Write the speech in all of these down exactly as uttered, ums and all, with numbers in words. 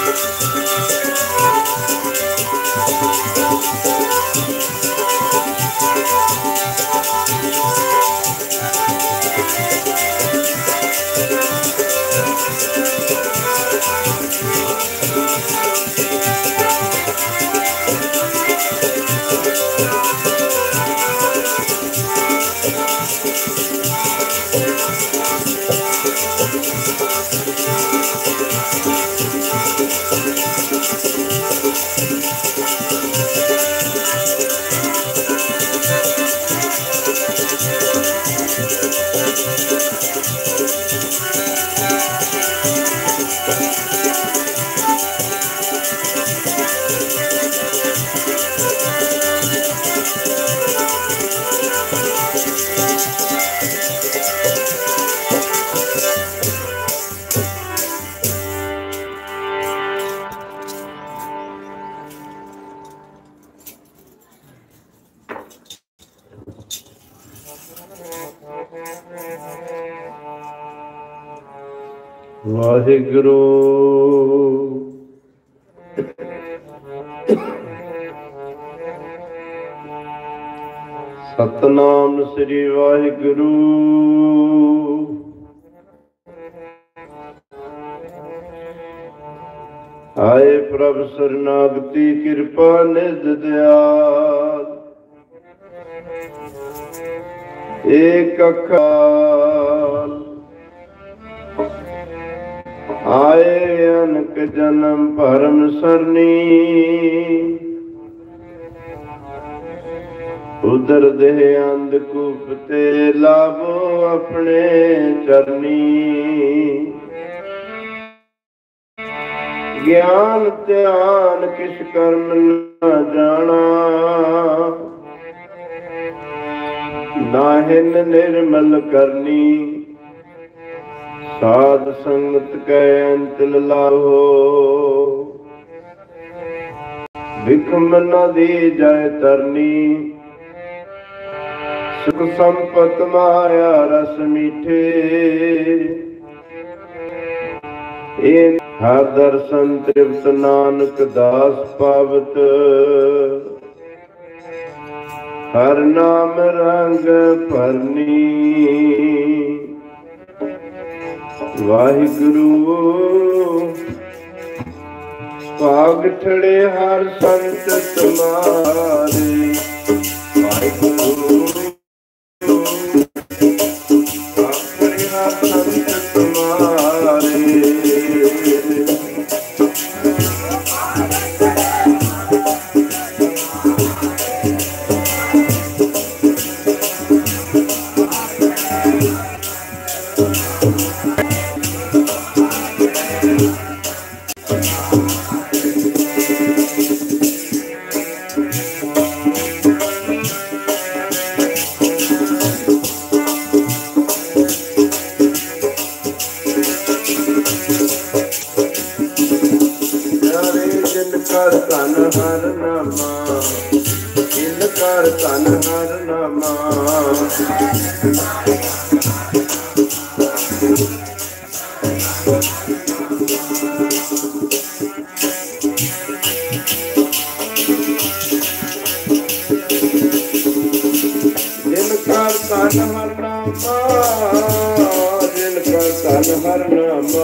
ਵਾਹਿਗੁਰੂ ਸਤਨਾਮ ਸ੍ਰੀ ਵਾਹਿਗੁਰੂ। ਆਏ ਪ੍ਰਭ ਸਰਨਾਗਤੀ ਕਿਰਪਾ ਨਿਧ ਦਿਆਲ। ਏਕ ਅਕਾਲ ਆਏ ਅਨਕ ਜਨਮ ਭਰਮ ਸਰਨੀ। ਉਦਰ ਦੇਹ ਅੰਧਕੂਪ ਤੇ ਲਾਭੋ ਆਪਣੇ ਚਰਨੀ। ਗਿਆਨ ਧਿਆਨ ਕਿਛ ਕਰਮ ਨਾ ਜਾਣਾ। ਨਾਹਿਨ ਨਿਰਮਲ ਕਰਨੀ। ਸਾਧ ਸੰਗਤ ਕੈ ਅੰਤ ਲਾਹੋ। ਬਿਖਮ ਨਦੀ ਜੈ ਤਰਨੀ। ਸੁਖ ਸੰਪਤ ਮਾਇਆ ਰਸ ਮੀਠੇ। ਇਹ ਹਰ ਦਰਸ਼ਨ ਤ੍ਰਿਪਤ ਨਾਨਕ ਦਾਸ ਪਾਵਤ। ਹਰ ਨਾਮ ਰੰਗ ਭਰਨੀ। ਵਾਹਿਗੁਰੂ ਭਾਗ ਠੜੇ ਹਰ ਸੰਤ ਤੁਮਾਰੇ। ਵਾਹਿਗੁਰੂ ਭਾਗ ਠੜੇ ਹਰ ਸੰਤ ਤੁਮਾਰੇ। ਕਰ ਧਨ ਹਰ ਨਾਮਾ। ਜਿਨ ਕਰ ਧਨ ਹਰ ਨਾਮਾ। ਜਿਨ ਕਰ ਧਨ ਹਰ ਨਾਮਾ। ਜਿਨ ਕਰ ਧਨ ਹਰ ਨਾਮਾ।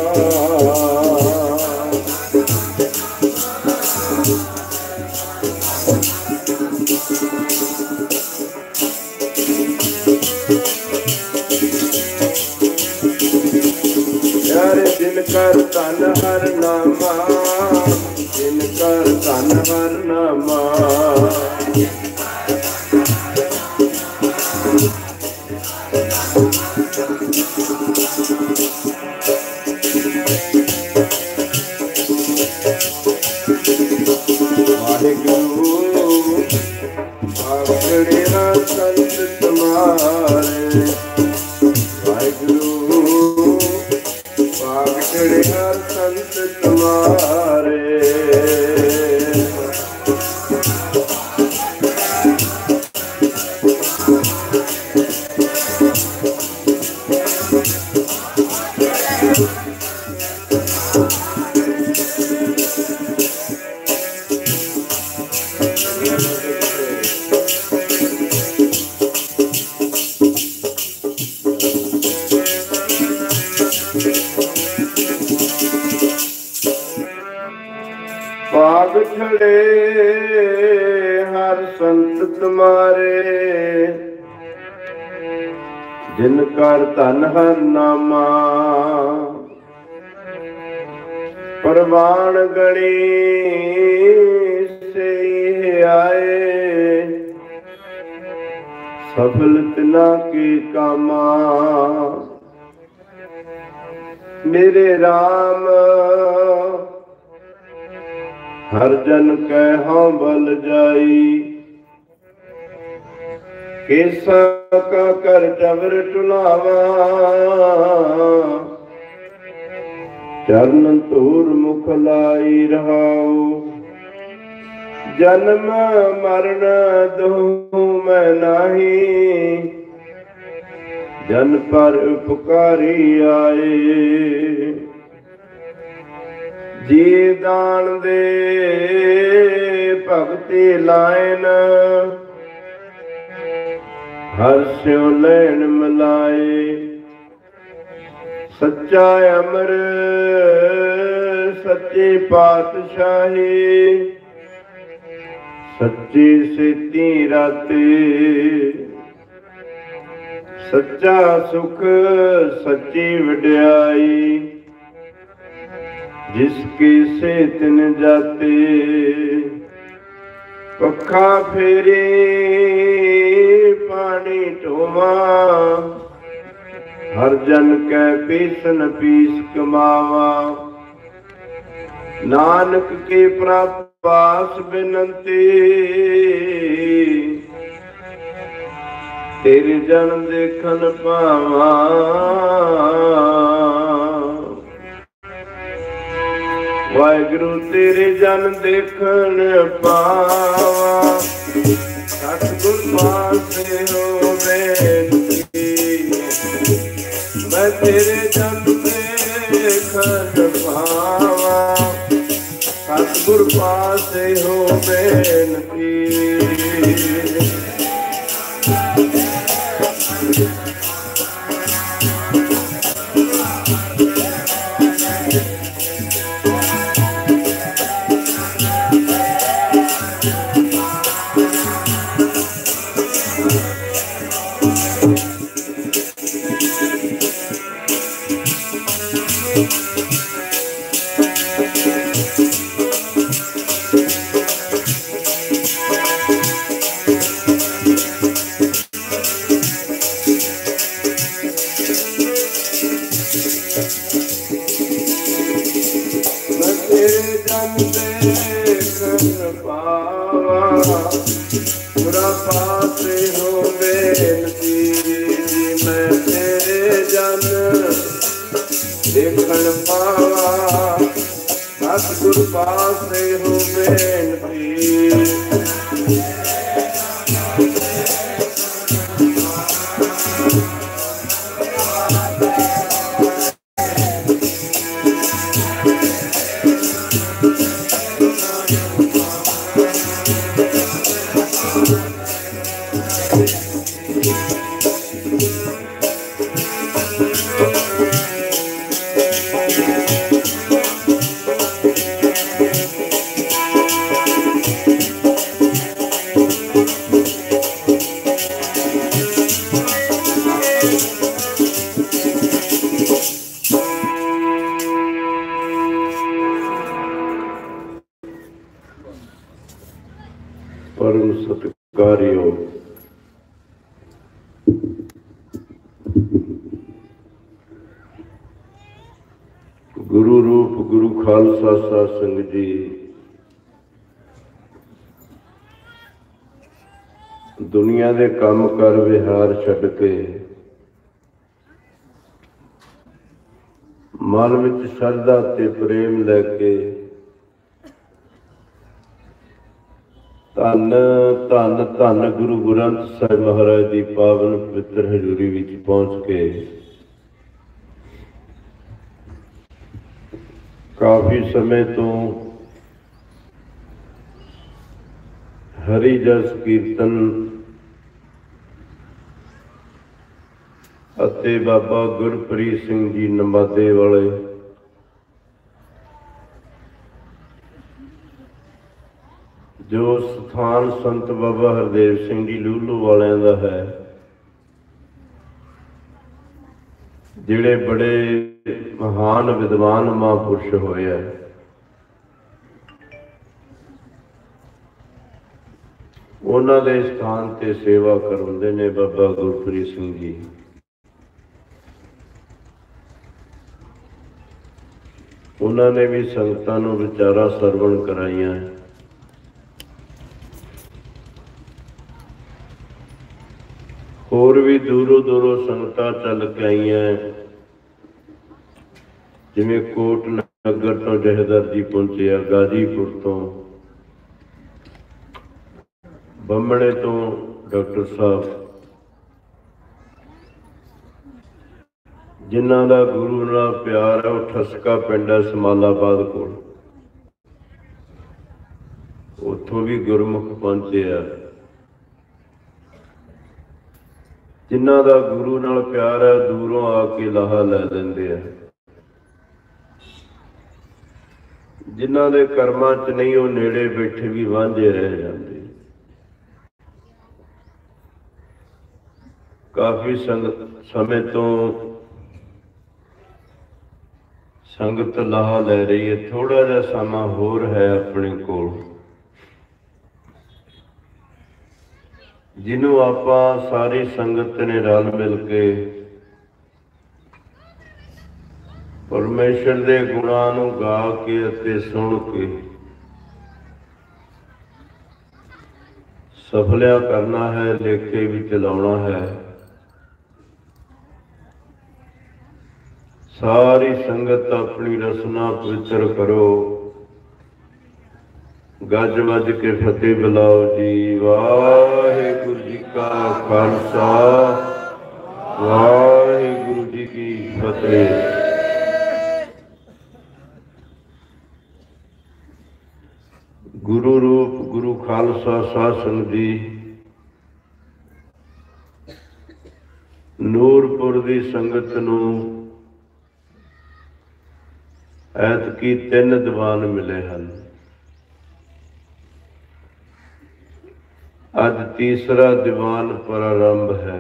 ਜਿਨ ਕਰ ਧਨ ਹਰ ਨਾਮਾ। ਜਿਨ ਕਰ ਧਨ ਹਰ ਨਾਮਾ। ਵਾਹਿਗੁਰੂ ਆਖੜੇ ਹਰ ਸੰਤ ਤੁਮਾਰੇ। ਵਾਹਿਗੁਰੂ ਆਖੜੇ ਹਰ ਸੰਤ ਤੁਮਾਰੇ। ਭਾਗ ਛੜੇ ਹਰ ਸੰਤ ਤੁਮਾਰੇ, ਜਿਨ ਕਰ ਧਨ ਹਰ ਨਾਮਾ। ਪ੍ਰਵਾਨ ਗਣੀ ਸੇ ਆਏ, ਸਫਲ ਤਿਨਾ ਕੀ ਕਾਮਾ। ਮੇਰੇ RAM ਹਰ ਜਨ ਕੈ ਹਉ ਬਲ ਜਾਈ, ਕੇਸਾ ਕਾ ਕਰ ਚਵਰ ਟੁਲਾਵਾ। ਚਰਨ ਧੂਰ ਮੁਖ ਲਾਈ ਰਹਾਉ, ਜਨਮ ਮਰਨ ਦੋਹੁ ਮੈਂ ਨਾਹੀ। ਜਨ ਪਰ ਉਪਕਾਰੀ ਆਏ, ਜੀ ਦਾਨ ਦੇ ਭਗਤੀ ਲਾਇਨ। ਹਰ ਸਿਉ ਲੈਣ ਮਿਲਾਏ, ਸੱਚਾ ਅਮਰ ਸੱਚੀ ਪਾਤਸ਼ਾਹੀ। ਸੱਚੀ ਸੇਤੀ ਰਾਤੀ, ਸੱਚਾ ਸੁਖ ਸੱਚੀ ਵਡਿਆਈ। ਜਿਸ ਕੀ ਸੇ ਤਿਨ ਜਾਤੇ, ਪੱਖਾ ਫੇਰੇ ਪਾਣੀ ਢੋਵਾ। ਹਰ ਜਨ ਕੈ ਪੀਸਨ ਪੀਸ ਕਮਾਵਾ। ਨਾਨਕ ਕੇ ਪ੍ਰਭਾਸ ਬਿਨੰਤੀ, ਤੇਰੇ ਜਨ ਦੇਖਣ ਪਾਵਾ। ਵਾਹਿਗੁਰੂ ਤੇਰੇ ਜਨ ਦੇਖਣ ਪਾਵਾ। ਸਤਿਗੁਰ ਪਾਸੇ ਹੋ ਬੇਨਤੀ, ਮੈਂ ਤੇਰੇ ਜਨ ਦੇਖਣ ਪਾਵਾ। ਸਤਿਗੁਰ ਪਾਸੇ ਹੋ ਬੇਨਤੀ। ਦੇਖਣ ਪਾਵਾ। ਸਤਿਗੁਰ ਪਾਸੇ ਹੋ ਬੇਨਤੀ। ਪਰਮ ਸਤਿਕਾਰਿਓ ਗੁਰੂ ਰੂਪ ਗੁਰੂ ਖਾਲਸਾ ਸਾਧ ਸੰਗਤ ਜੀ, ਦੁਨੀਆ ਦੇ ਕੰਮ ਕਰ ਵਿਹਾਰ ਛੱਡ ਕੇ ਮਨ ਵਿੱਚ ਸ਼ਰਧਾ ਤੇ ਪ੍ਰੇਮ ਲੈ ਕੇ ਧੰਨ ਧੰਨ ਧੰਨ ਗੁਰੂ ਗ੍ਰੰਥ ਸਾਹਿਬ ਮਹਾਰਾਜ ਦੀ ਪਾਵਨ ਪਵਿੱਤਰ ਹਜ਼ੂਰੀ ਵਿੱਚ ਪਹੁੰਚ ਕੇ ਕਾਫੀ ਸਮੇਂ ਤੋਂ ਹਰੀ ਜਸ ਕੀਰਤਨ ਅਤੇ ਬਾਬਾ ਗੁਰਪ੍ਰੀਤ ਸਿੰਘ ਜੀ ਨੰਬਾਦੇ ਵਾਲੇ जो स्थान संत बाबा हरदेव सिंह जी लूलू वालियां दा है, जिहड़े बड़े महान विद्वान महापुरुष होए है, उन्हां दे स्थान ते सेवा करवाउंदे ने बाबा गुरप्रीत सिंह जी। उन्होंने भी संगतां नूं विचारां सरवण कराइयां। होर भी दूरों दूरों संगतां चल के आईयां, जिवें कोट नगर तो जहेदार जी पहुंचे, गाजीपुर तो, बंबणे तो डॉक्टर साहब, जिन्हां दा गुरु नाल प्यार है, वो ठसका पिंड है समालाबाद कोल, उत्थों भी गुरमुख पहुंचे है। जिन्हां दा गुरु नाल प्यार है, दूरों आके लाहा लै लैंदे है। जिन्हां दे कर्मां च नहीं, वो नेड़े बैठे भी वांझे रह जाते। काफ़ी संगत समय तो संगत लाहा लै रही है, थोड़ा जा समा होर है अपने कोल, जिन्हों आपां सारी संगत ने रल मिल के परमेश्वर दे गुणां नूं गा के अते सुन के सफलिया करना है, लेखे भी चलाउणा है। सारी संगत अपनी रसना पवित्र करो, गज वज के फतेह बुलाओ जी। वाहिगुरु जी का खालसा, वाहिगुरु जी की फतेह। गुरु रूप गुरु खालसा शासन जी, नूरपुर की संगत नूं ऐतकी तीन दीवान मिले हैं। अज तीसरा दीवान प्रारंभ है।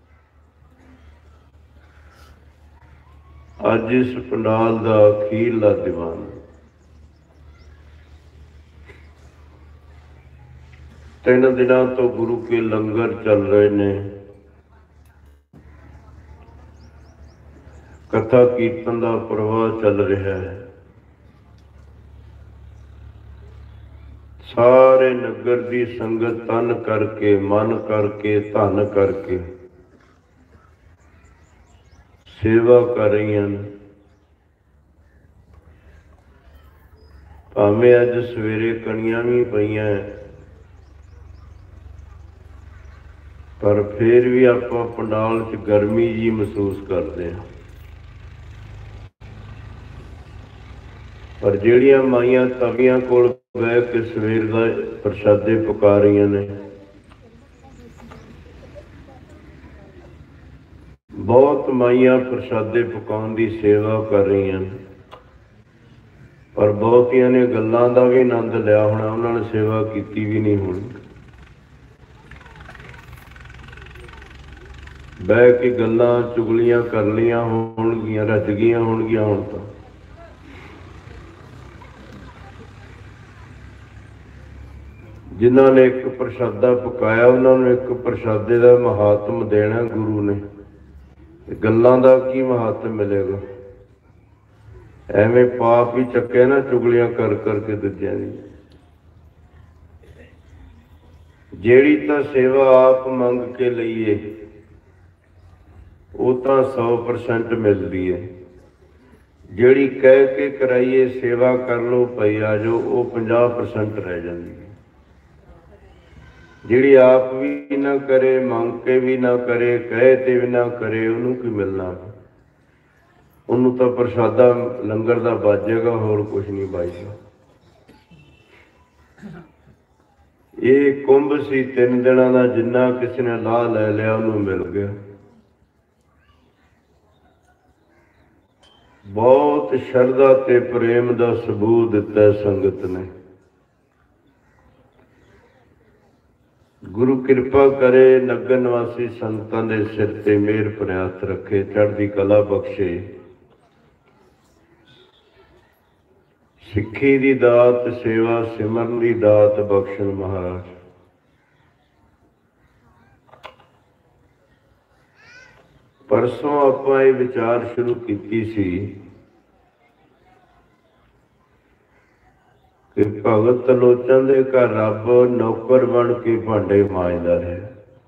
अज इस पंडाल का अखीरला दीवान। तीन दिनों तो गुरु के लंगर चल रहे ने, कथा कीर्तन का प्रवाह चल रहा है। सारे नगर की संगत तन करके, मन करके, धन करके सेवा कर रही हैं। भावें अज सवेरे कणियां भी पईयां, पर फिर भी आपां पंडाल च गर्मी जी महसूस करते हैं। पर जिहड़ियां माइयां तवियां कोल बह के सवेर का प्रसादे पका रही ने, बहुत माइयां प्रसादे पकाउण की सेवा कर रही हैं, पर बहुतियां ने गल्लां दा भी आनंद लिया होना, उन्होंने सेवा की भी नहीं होनी। बह के गल्लां चुगलियां कर लिया होणगियां, रज गईयां होणगियां हुण तां। जिन्होंने एक प्रसादा पकाया, उन्होंने एक प्रसादे का महात्म देना गुरु ने, गल्लां दा की महात्म मिलेगा। एवें पाप ही चक्के ना चुगलियां कर करके दूजियां दी। जेड़ी तां सेवा आप मंग के लईए वो तां सौ परसेंट मिलती है। जेड़ी कह के कराइए सेवा कर लो भाई आ जाओ, वो पचास परसेंट रह जाती है। जिहड़ी आप भी ना करे, मंग के भी ना करे, कहे ते भी ना करे, उन्होंने की मिलना। उन्होंने तो प्रसादा लंगर का बाजेगा, होर कुछ नहीं बाजगा। ये कुंभ सी तीन दिनों का, जिन्ना किसी ने लाह लै लिया उन्होंने मिल गया। बहुत शरधा ते प्रेम का सबूत दिता संगत ने। गुरु कृपा करे, नगर निवासी संतां दे सिर ते मेहर भरिਆ हੱਥ रखे, चढ़दी कला बख्शे, सिक्खी दी दात, सेवा सिमरन दी दात बख्शण महाराज। परसों आपां ये विचार शुरू कीती सी कि भगत त्रिलोचन दे घर रब नौकर बन के भांडे मांजदा रहा।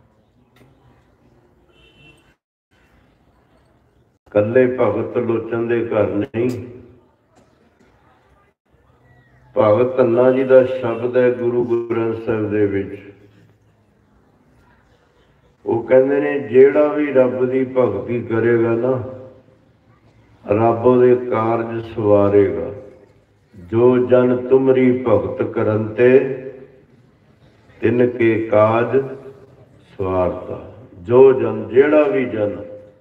कल्ले भगत त्रिलोचन दे घर नहीं, भगत धन्ना जी का शब्द है गुरु ग्रंथ साहिब दे विच। वो कहते ने जेड़ा भी रब की भगती करेगा ना, रब उहदे कारज सवारेगा। जो जन तुमरी भगत करंते, तिनके काज सवारता। जो जन, जेड़ा भी जन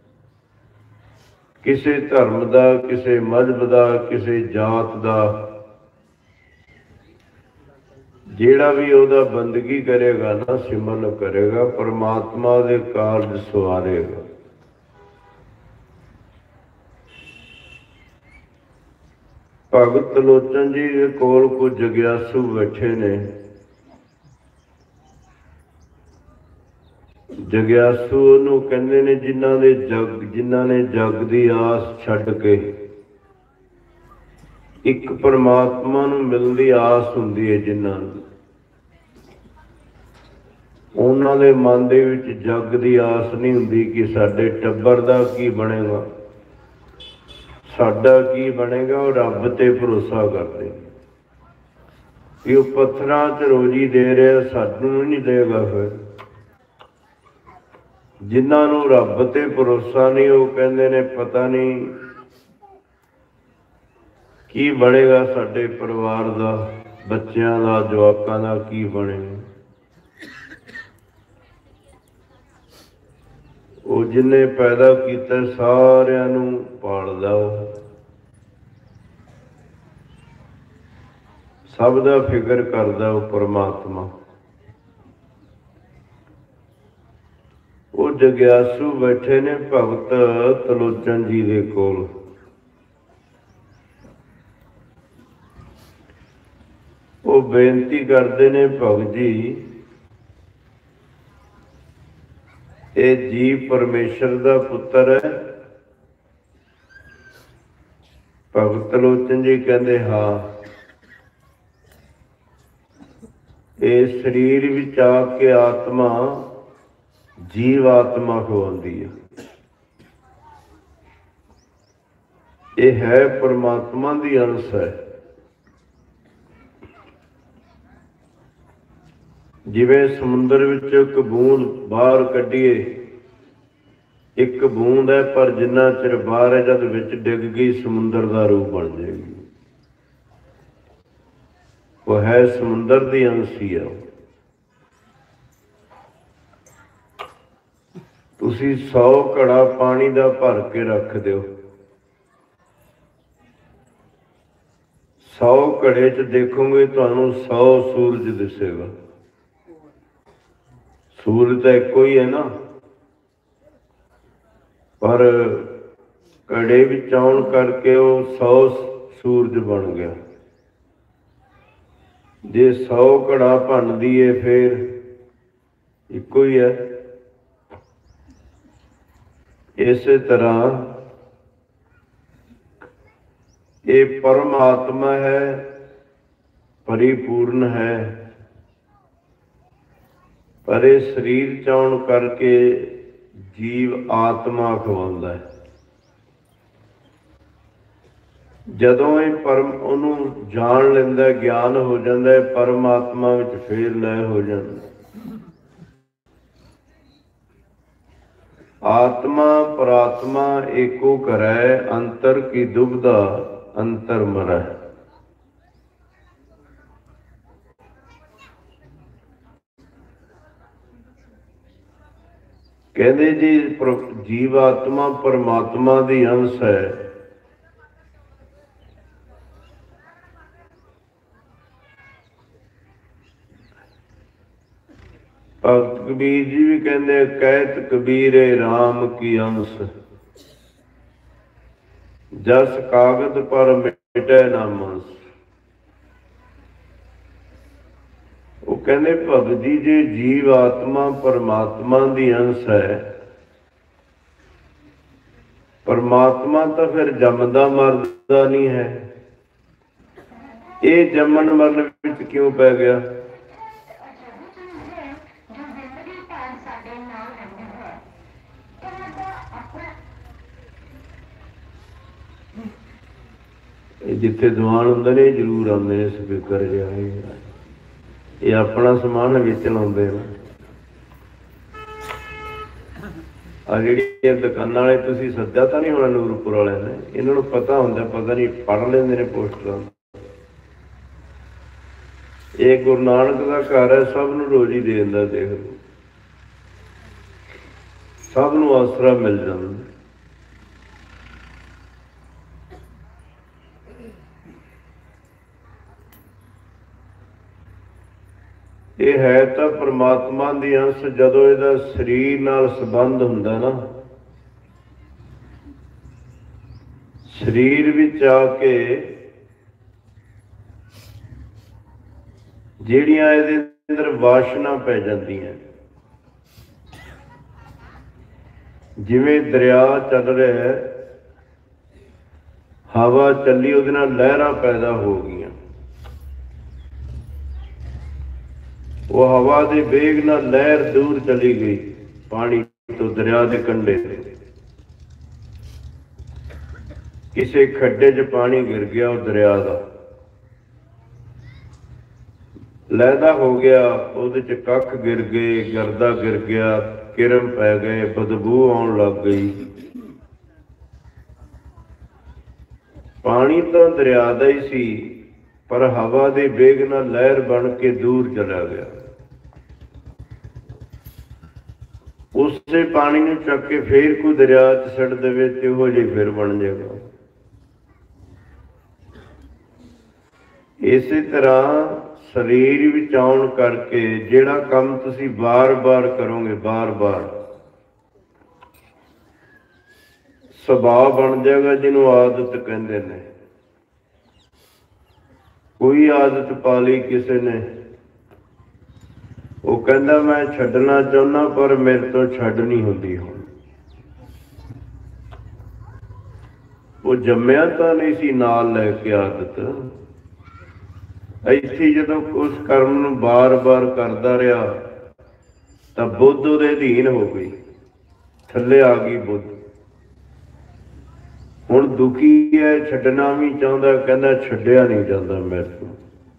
किसी धर्म का, किसी मजहब का, किसी जात का, जेड़ा भी उहदा बंदगी करेगा ना, सिमरन करेगा, परमात्मा दे कारज सवारेगा। भगत त्रिलोचन जी के कोल कुछ जग्यासू बैठे ने। जग्यासू उहनूं कहंदे ने जिन्हां दे जग, जिन्हां ने जग दी आस छड्ड के एक परमात्मा नूं मिलण दी आस हुंदी है, जिन्हां उन्हां दे मन दे विच जग दी आस नहीं हुंदी कि साडे टब्बर दा की बनेगा, साडा की बनेगा। वो रब ते भरोसा करते कि वो पत्थरां च रोजी दे रहा, सानू नहीं देगा। फिर जिन्हां नूं रब ते भरोसा नहीं, वो कहंदे ने पता नहीं की बनेगा, साडे परिवार दा, बच्चियां दा, जवाकां दा की बनेगा। वो जिन्हें पैदा किया सारियां नूं पालदा, सब दा फिक्र करदा वो परमात्मा। वो जग्यासू बैठे ने भगत त्रिलोचन जी दे कोल। वो बेनती करते ने, भगत जी ये जीव परमेश्वर का पुत्र है। भगत त्रिलोचन जी कहते हाँ, ये शरीर विच आके आत्मा जीव आत्मा खवांदी है। ये है परमात्मा की अंश है। जिवें समुंदर विच एक बूंद बाहर कढ़ीए, एक बूंद है, पर जिन्ना चिर बाहर है, जब विच डिग गई समुंदर का रूप बन जाएगी। वो है समुंदर की अंश ही है। तुसी सौ घड़ा पानी का भर के रख दो, सौ घड़े च देखोगे तुहानू सौ सूरज दिसेगा। सूरज तो एको ही है ना, पर घड़े विच आउण करके वो सौ सूरज बन गया। जे सौ घड़ा भन दीए फिर एको ही है। इस तरह ये परमात्मा है, परिपूर्ण है, पर ये शरीर चाउण करके जीव आत्मा खवांदा है। जदों ये परम उन्हों जान लेंदा, ज्ञान हो जाता है, परमात्मा विच फेर लय हो जाता। आत्मा परात्मा एको करे, अंतर की दुबदा अंतर मरै। कहते जी जीवात्मा परमात्मा की अंश है, भगत कबीर जी भी कहते कहत कबीरे राम की अंश, जस कागज पर मिटे ना मंस। वो कहते भगत जी जे जीव आत्मा परमात्मा दी अंश है, परमात्मा तो फिर जमदा मरदा नहीं है, ये जमन मरण विच क्यों पै गया? जिथे दीवान होंदे ने जरूर आते हैं स्पीकर जाए, ये अपना समान वेचण आते हैं। आ जी दुकाना वाले तुसीं सद्दा तो नहीं होना नूरपुर वाले ने, इन्होंने पता होंगे, पता नहीं पढ़ लेंदे ने पोस्टर। ये गुरु नानक का घर है, सब नूं रोजी दे दिंदा, देख लो सब नूं आसरा मिल जाता। ये है तो परमात्मा दी अंश। जदों इहदा शरीर नाल संबंध हुंदा ना, शरीर विच आके जिहड़ियां इहदे अंदर वासना पै जांदियां, जिवें दरिया चल रहा है, हवा चली, उहदे नाल लहरां पैदा हो गईयां। वो हवा के वेग नाल लहर दूर चली गई पानी तो, दरिया के कंढे ते किसी खड्डे च पानी गिर गया, वो दरिया का लहदा हो गया, उहदे च कख गिर गए, गर्दा गिर गया, किरम पै गए, बदबू आउण लग गई। पानी तो दरिया का ही सी, पर हवा के वेग नाल लहर बन के दूर चला गया। उसे पानी नूं चक के फिर कोई दरिया च सड़ देवे तो उहो जिहा फिर बन जाएगा। इसी तरह शरीर विच आउण करके जिहड़ा काम तुसीं बार बार करोगे, बार बार सुभाव बन जाएगा, जिन्हों आदत कहते हैं। कोई आदत पा ली किसी ने, वो कहता मैं छड्डना चाहुंदा पर मेरे तो छड्ड नहीं हुंदी। हुण वो जम्मिया तो नहीं सी नाल लैके आदत, इत्थे जदों उस कर्म नूं बार बार करदा रहा तो बुद्ध उहदे अधीन हो गई, थल्ले आ गई बुद्ध। हुण दुखी है, छड्डना भी चाहुंदा, कहंदा छड्डिया नहीं जांदा मेरे तों।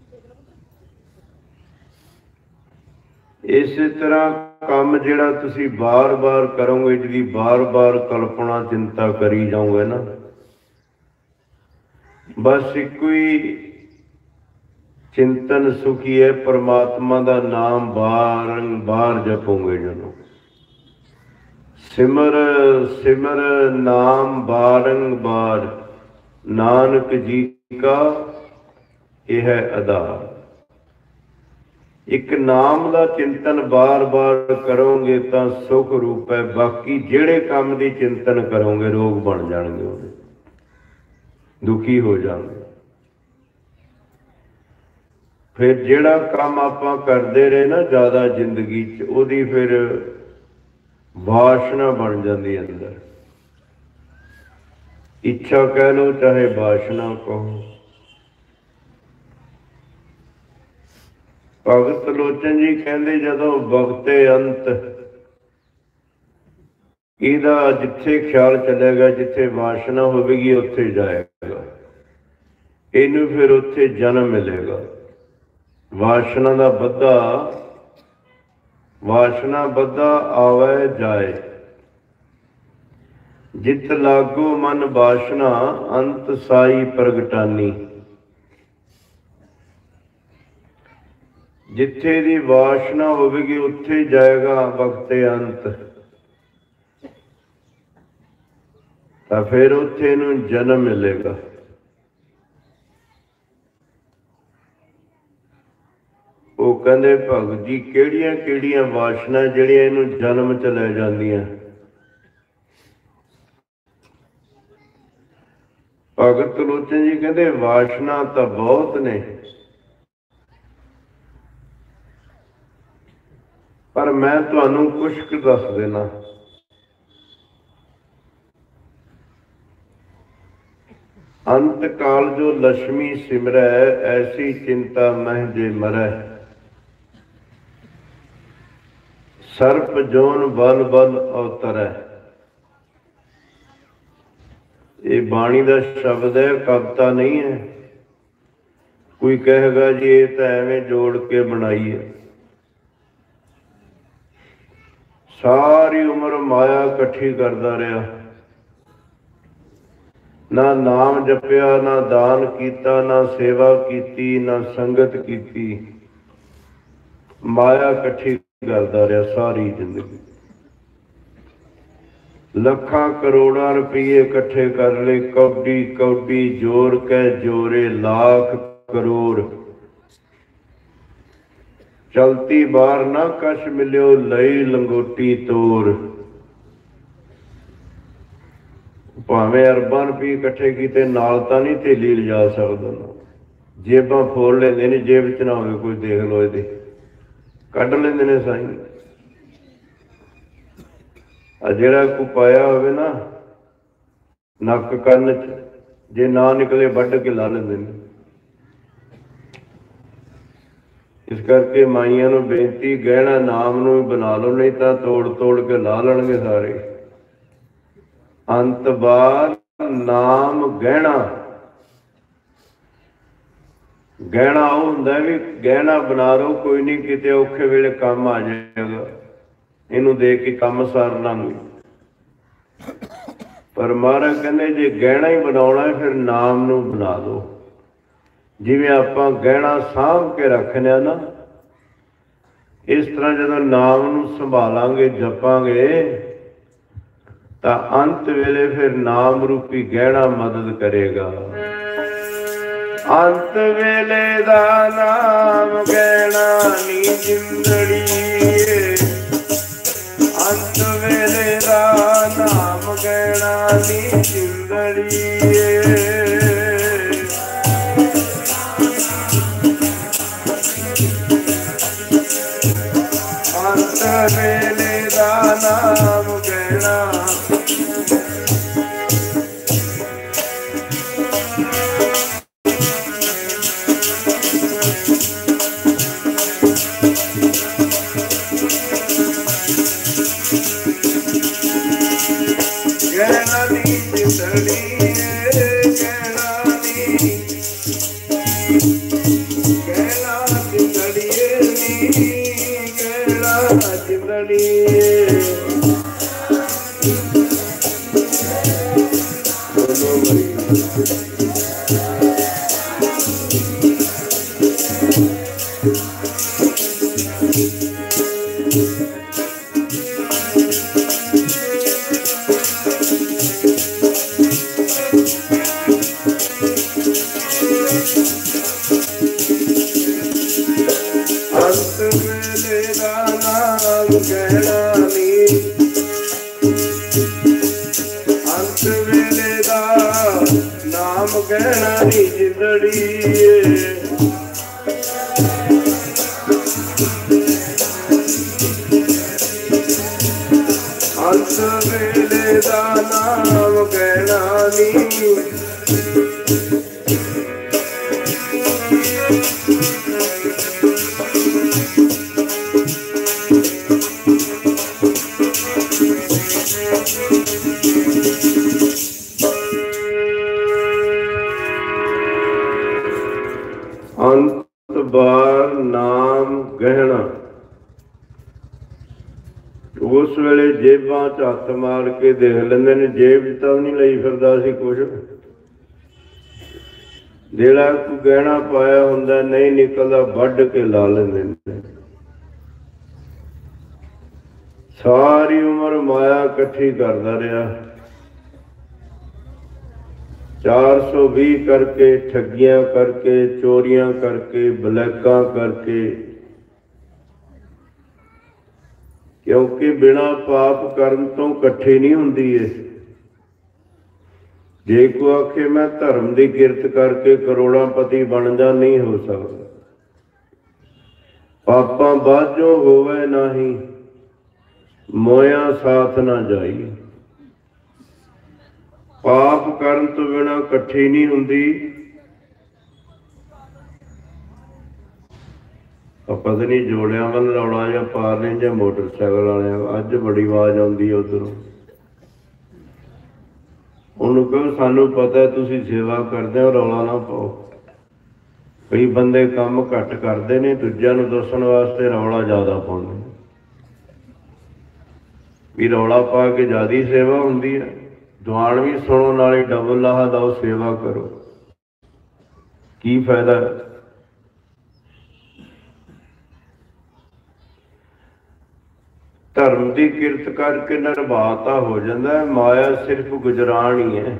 इस तरह काम जिहड़ा तुसीं बार बार करोगे, जिहदी बार बार कल्पना चिंता करी जाओगे ना, बस एक ही चिंतन सुखी है, परमात्मा का नाम बारंबार जपोगे। जदों सिमर सिमर नाम बारंबार, नानक जी का यह आधार। एक नाम का चिंतन बार बार करोगे तो सुख रूप है, बाकी जेड़े काम की चिंतन करोगे रोग बन जाएंगे, दुखी हो जाएंगे। फिर जेड़ा काम आपां करते रहे ना ज़्यादा जिंदगी च, उहदी फिर वासना बन जाती अंदर। इच्छा कह लो चाहे वासना कहो। भगत लोचन जी कहते जदों वक्ते अंत इहदा जिथे ख्याल चलेगा, जिथे वासना होगी उत्थे जाएगा, इनू फिर उत्थे जन्म मिलेगा। वासना का बद्धा वासना बद्धा आवे जाए, जित लागो मन वासना अंत साई प्रगटानी। जिथे दी वासना होगी उत्थे जाएगा वक्ते अंत, तो फिर उत्थे नूं जन्म मिलेगा। ਉਹ ਕਹਿੰਦੇ ਭਗਤ ਜੀ ਕਿਹੜੀਆਂ ਕਿਹੜੀਆਂ ਵਾਸ਼ਨਾ ਜਿਹੜੀਆਂ ਇਹਨੂੰ ਜਨਮ ਚ ਲੈ ਜਾਂਦੀਆਂ। ਭਗਤ ਲੋਚਨ ਜੀ ਕਹਿੰਦੇ ਵਾਸ਼ਨਾ ਤਾਂ ਬਹੁਤ ਨੇ, ਪਰ ਮੈਂ ਤੁਹਾਨੂੰ ਕੁਛ ਕੁ ਦੱਸ ਦੇਣਾ। ਅੰਤ ਕਾਲ ਜੋ ਲక్ష్ਮੀ ਸਿਮਰੈ, ਐਸੀ ਚਿੰਤਾ ਮਹਿ ਜੇ ਮਰੈ। ਸਰਪ ਜੋਨ ਬਲ ਬਲ ਅਵਤਰੈ। ਇਹ ਬਾਣੀ ਦਾ ਸ਼ਬਦ ਹੈ, ਕਵਿਤਾ ਨਹੀਂ ਹੈ। ਕੋਈ ਕਹੇਗਾ ਜੀ ਇਹ ਤਾਂ ਐਵੇਂ ਜੋੜ ਕੇ ਬਣਾਈ ਹੈ। ਸਾਰੀ ਉਮਰ ਮਾਇਆ ਇਕੱਠੀ ਕਰਦਾ ਰਿਹਾ, ਨਾ ਨਾਮ ਜਪਿਆ, ਨਾ ਦਾਨ ਕੀਤਾ, ਨਾ ਸੇਵਾ ਕੀਤੀ, ਨਾ ਸੰਗਤ ਕੀਤੀ। ਮਾਇਆ ਇਕੱਠੀ ਕਰਦਾ ਰਿਹਾ ਸਾਰੀ ਜ਼ਿੰਦਗੀ। ਲੱਖਾਂ ਕਰੋੜਾਂ ਰੁਪਈਏ ਇਕੱਠੇ ਕਰ ਲਏ, ਕੌਡੀ ਕੌਡੀ ਜੋਰ ਕਹਿ ਜੋਰੇ ਲੱਖ ਕਰੋੜ। ਚਲਤੀ ਬਾਰ ਨਾ ਕਛ ਮਿਲਿਓ, ਲਈ ਲੰਗੋਟੀ ਤੋਰ। ਭਾਵੇਂ ਅਰਬਾਂ ਰੁਪਏ ਇਕੱਠੇ ਕੀਤੇ, ਨਾਲ ਤਾਂ ਨਹੀਂ ਥੈਲੀ ਲਿਜਾ ਸਕਦਾ। ਜੇਬਾਂ ਫੋਲ ਲੈਂਦੇ ਨੇ, ਜੇਬ ਚ ਨਾ ਹੋਵੇ ਕੋਈ ਦੇਖ ਲਓ, ਇਹਦੇ ਕੱਢ ਲੈਂਦੇ ਨੇ ਸਾਈਂ। ਆ ਜਿਹੜਾ ਕੋ ਪਾਇਆ ਹੋਵੇ ਨਾ ਨੱਕ ਕੰਨ ਚ, ਜੇ ਨਾ ਨਿਕਲੇ ਵੱਢ ਕੇ ਲਾ ਲੈਂਦੇ ਨੇ। ਇਸ ਕਰਕੇ ਮਾਈਆਂ ਨੂੰ ਬੇਨਤੀ, ਗਹਿਣਾ ਨਾਮ ਨੂੰ ਬਣਾ ਲਓ, ਨਹੀਂ ਤਾਂ ਤੋੜ ਤੋੜ ਕੇ ਲਾ ਲੈਣਗੇ ਸਾਰੇ। ਅੰਤ ਬਾਅਦ ਨਾਮ ਗਹਿਣਾ। ਗਹਿਣਾ ਉਹ ਹੁੰਦਾ ਵੀ ਗਹਿਣਾ ਬਣਾ ਲਓ, ਕੋਈ ਨਹੀਂ ਕਿਤੇ ਔਖੇ ਵੇਲੇ ਕੰਮ ਆ ਜਾਏਗਾ, ਇਹਨੂੰ ਦੇ ਕੇ ਕੰਮ ਸਾਰ ਲਾਂਗੇ। ਪਰ ਮਹਾਰਾਜ ਕਹਿੰਦੇ ਜੇ ਗਹਿਣਾ ਹੀ ਬਣਾਉਣਾ ਫਿਰ ਨਾਮ ਨੂੰ ਬਣਾ ਲਓ। ਜਿਵੇਂ ਆਪਾਂ ਗਹਿਣਾ ਸਾਂਭ ਕੇ ਰੱਖਦੇ ਆ ਨਾ, ਇਸ ਤਰ੍ਹਾਂ ਜਦੋਂ ਨਾਮ ਨੂੰ ਸੰਭਾਲਾਂਗੇ, ਜਪਾਂਗੇ, ਤਾਂ ਅੰਤ ਵੇਲੇ ਫਿਰ ਨਾਮ ਰੂਪੀ ਗਹਿਣਾ ਮਦਦ ਕਰੇਗਾ। ਅੰਤ ਵੇਲੇ ਦਾ ਨਾਮ ਗਹਿਣਾ ਨੀ ਜਿੰਦੜੀਏ, ਅੰਤ ਵੇਲੇ ਦਾ ਨਾਮ ਗਹਿਣਾ ਨੀ ਜਿੰਦੜੀਏ। ਅੰਤ ਵੇਲੇ ਦਾ ਨਾਮ ਗਹਿਣਾ ਗਹਿਣਾ ਨੀ ਜਿੰਦੜੀਏ, ਗਹਿਣਾ ਨੀ, ਗਹਿਣਾ ਜਿੰਦੜੀਏ ਨੀ, ਗਹਿਣਾ ਜਿੰਦੜੀਏ। ਅੰਤ ਵੇਲੇ ਦਾ ਨਾਮ ਗਹਿਣਾ ਨੀ, ਅੰਤ ਵੇਲੇ ਦਾ ਨਾਮ ਗਹਿਣਾ ਨੀ ਜਿੰਦੜੀਏ। ਅੰਤ ਵੇਲੇ ਦਾ ਨਾਮ ਗਹਿਣਾ ਨੀ, ਅੰਤ ਬਾਰ ਨਾਮ ਗਹਿਣਾ। ਉਸ ਵੇਲੇ ਜੇਬਾਂ ਚ ਹੱਥ ਮਾਰ ਕੇ ਦੇਖ ਲੈਂਦੇ ਨੇ, ਜੇਬ ਚ ਤਾਂ ਨਹੀਂ ਲਈ ਫਿਰਦਾ ਸੀ ਕੁਛ। ਜਿਹੜਾ ਕੋਈ ਗਹਿਣਾ ਪਾਇਆ ਹੁੰਦਾ ਨਹੀਂ ਨਿਕਲਦਾ, ਵੱਢ ਕੇ ਲਾ ਲੈਂਦੇ ਨੇ। ਸਾਰੀ ਉਮਰ ਮਾਇਆ ਇਕੱਠੀ ਕਰਦਾ ਰਿਹਾ, ਚਾਰ ਸੌ ਵੀਹ ਕਰਕੇ, ਠੱਗੀਆਂ ਕਰਕੇ, ਚੋਰੀਆਂ ਕਰਕੇ, ਬਲੈਕਾਂ ਕਰਕੇ, क्योंकि बिना पाप कर्म तो इकट्ठे नहीं हुंदी है। जे को आखे मैं धर्म की किरत करके करोड़ापति बन जा, नहीं हो सकता। पापां बाझों होवे नाही, मोया साथ ना जाई। पाप कर्म तो बिना इकट्ठी नहीं हुंदी। पता नहीं जोड़िया वाल रौला या पा लें या मोटरसाइकिल वाले। अज बड़ी आवाज आती है उधरों। उन्होंने कहो सानू पता है तुसी सेवा करते हो, रौला ना पाओ। कई बंदे काम घट करते हैं, दूजिया नूं दस्सण वास्ते रौला ज़्यादा पाउंदे भी रौला पा के ज़्यादा सेवा हुंदी है। दुआन भी सुनो नाले डबल लाहा दाओ, सेवा करो, की फायदा। धर्म की किरत करके निर्भाता हो जाता है। माया सिर्फ गुजरान ही है।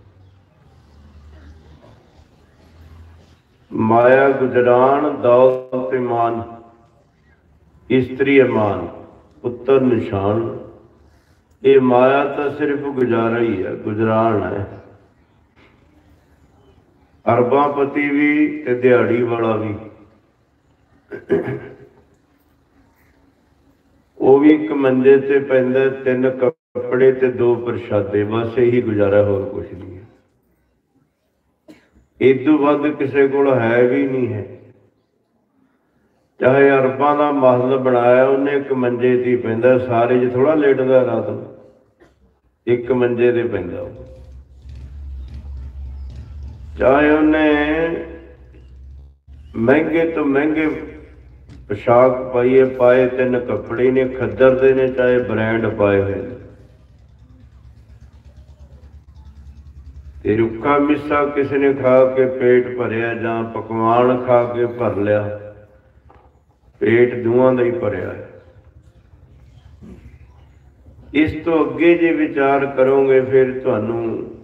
माया गुजरान, दौलत ईमान, स्त्री ईमान, पुत्र निशान। ये माया तो सिर्फ गुजारा ही है, गुजरान है। अरबापति भी ते दिहाड़ी वाला भी, वो भी एक मंजे से पैंदा, तीन कपड़े ते दो प्रशादे, बस यही गुजारा, होर कुछ नहीं है। इदू वध किसी को है भी नहीं है। चाहे अरबां का महल बनाया उन्हें, एक मंजे से पैंदा, सारे च थोड़ा लेटदा रात नूं, एक मंजे से पैंदा। चाहे उन्हें महंगे तो महंगे पोशाक पाइए, पाए तीन कपड़े ने, खद्दर दे ने, चाहे ब्रांड पाए हुए। ते रुखा मिस्सा किसी ने खा के पेट भरिया, जां पकवान खा के भर लिया, पेट दूहां दा ही भरिया है। इस तो अगे जे विचार करोगे फिर तुहानू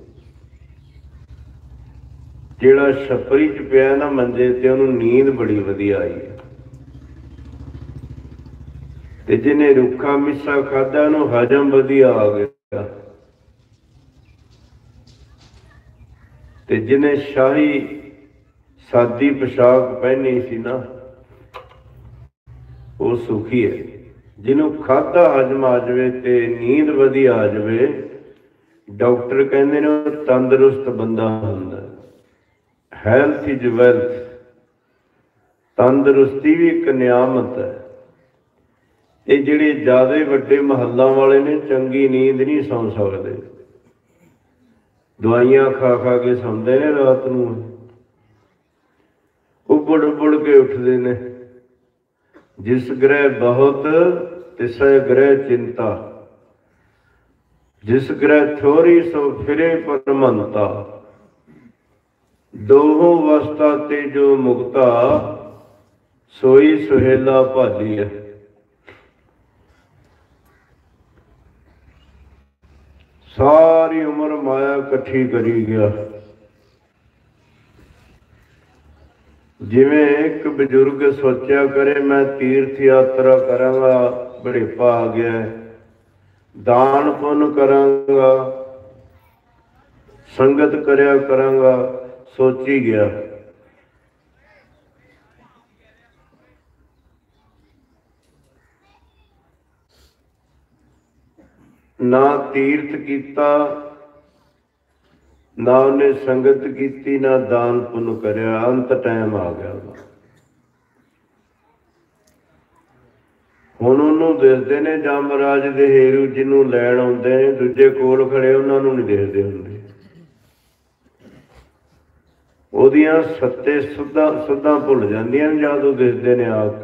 जिहड़ा छपरी च पिया ना मंजे ते, उहनूं नींद बड़ी वधिया आई है। ते जिन्हें रुखा मिस्सा खाधा उन्होंने हजम वधिया आ गया। ते जिन्हें शाही सादी पोशाक पहनी सी ना, वो सुखी है। जिन्हों खाधा हजम आ जाए ते नींद वधिया आ जाए, डॉक्टर कहते ने तंदुरुस्त बंदा हुंदा। Health is wealth. तंदुरुस्ती भी एक नियामत है। ये जिहड़े ज़्यादा वड्डे महलों वाले ने चंगी नींद नहीं सौ सकते, दवाइयां खा खा के सौंदे ने, रात नूं उबड़ उबड़ के उठते ने। जिस ग्रह बहुत तिसै ग्रह चिंता, जिस ग्रह थोड़ी सो फिरे परमंता। दोहों वस्ता ते जो मुक्ता, सोई सुहेला भाली है। सारी उम्र माया कट्ठी करी गया। जिवें एक बजुर्ग सोचा करे मैं तीर्थ यात्रा करांगा, बड़ेपा आ गया, दान पुण्य करांगा, संगत करया करांगा, सोची गया। ना तीर्थ कीता, ना उन्हें संगत की, ना दान पुण्य करया। अंत टाइम आ गया। हुण उन्होंने देखते ने जमराज दे हेरू, जिन्हों लैण आउंदे ने, दूजे कोल खड़े उन्होंने नहीं देखते हुंदे। ओदियां सत्ते सुधा सुधा भुल जांदियां जदों देखते ने आके।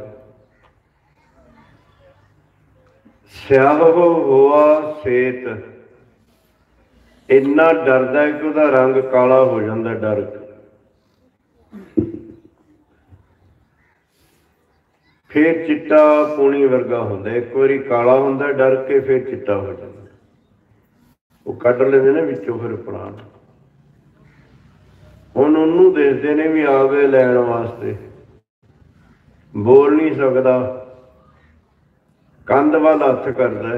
स्याहो होआ सेत, इन्ना डरदा है कि उसका रंग काला हो जाता। डर फिर चिट्टा पूनी वर्गा होंदा। एक बारी काला होंदा डर के, फिर चिट्टा हो जाता। वो कढ़ लेंदे ने विचों फिर प्राण। हुण उन्होंने देखते ने भी आ गए लैण वास्ते, बोल नहीं सकता, कंध वाल हथ करदा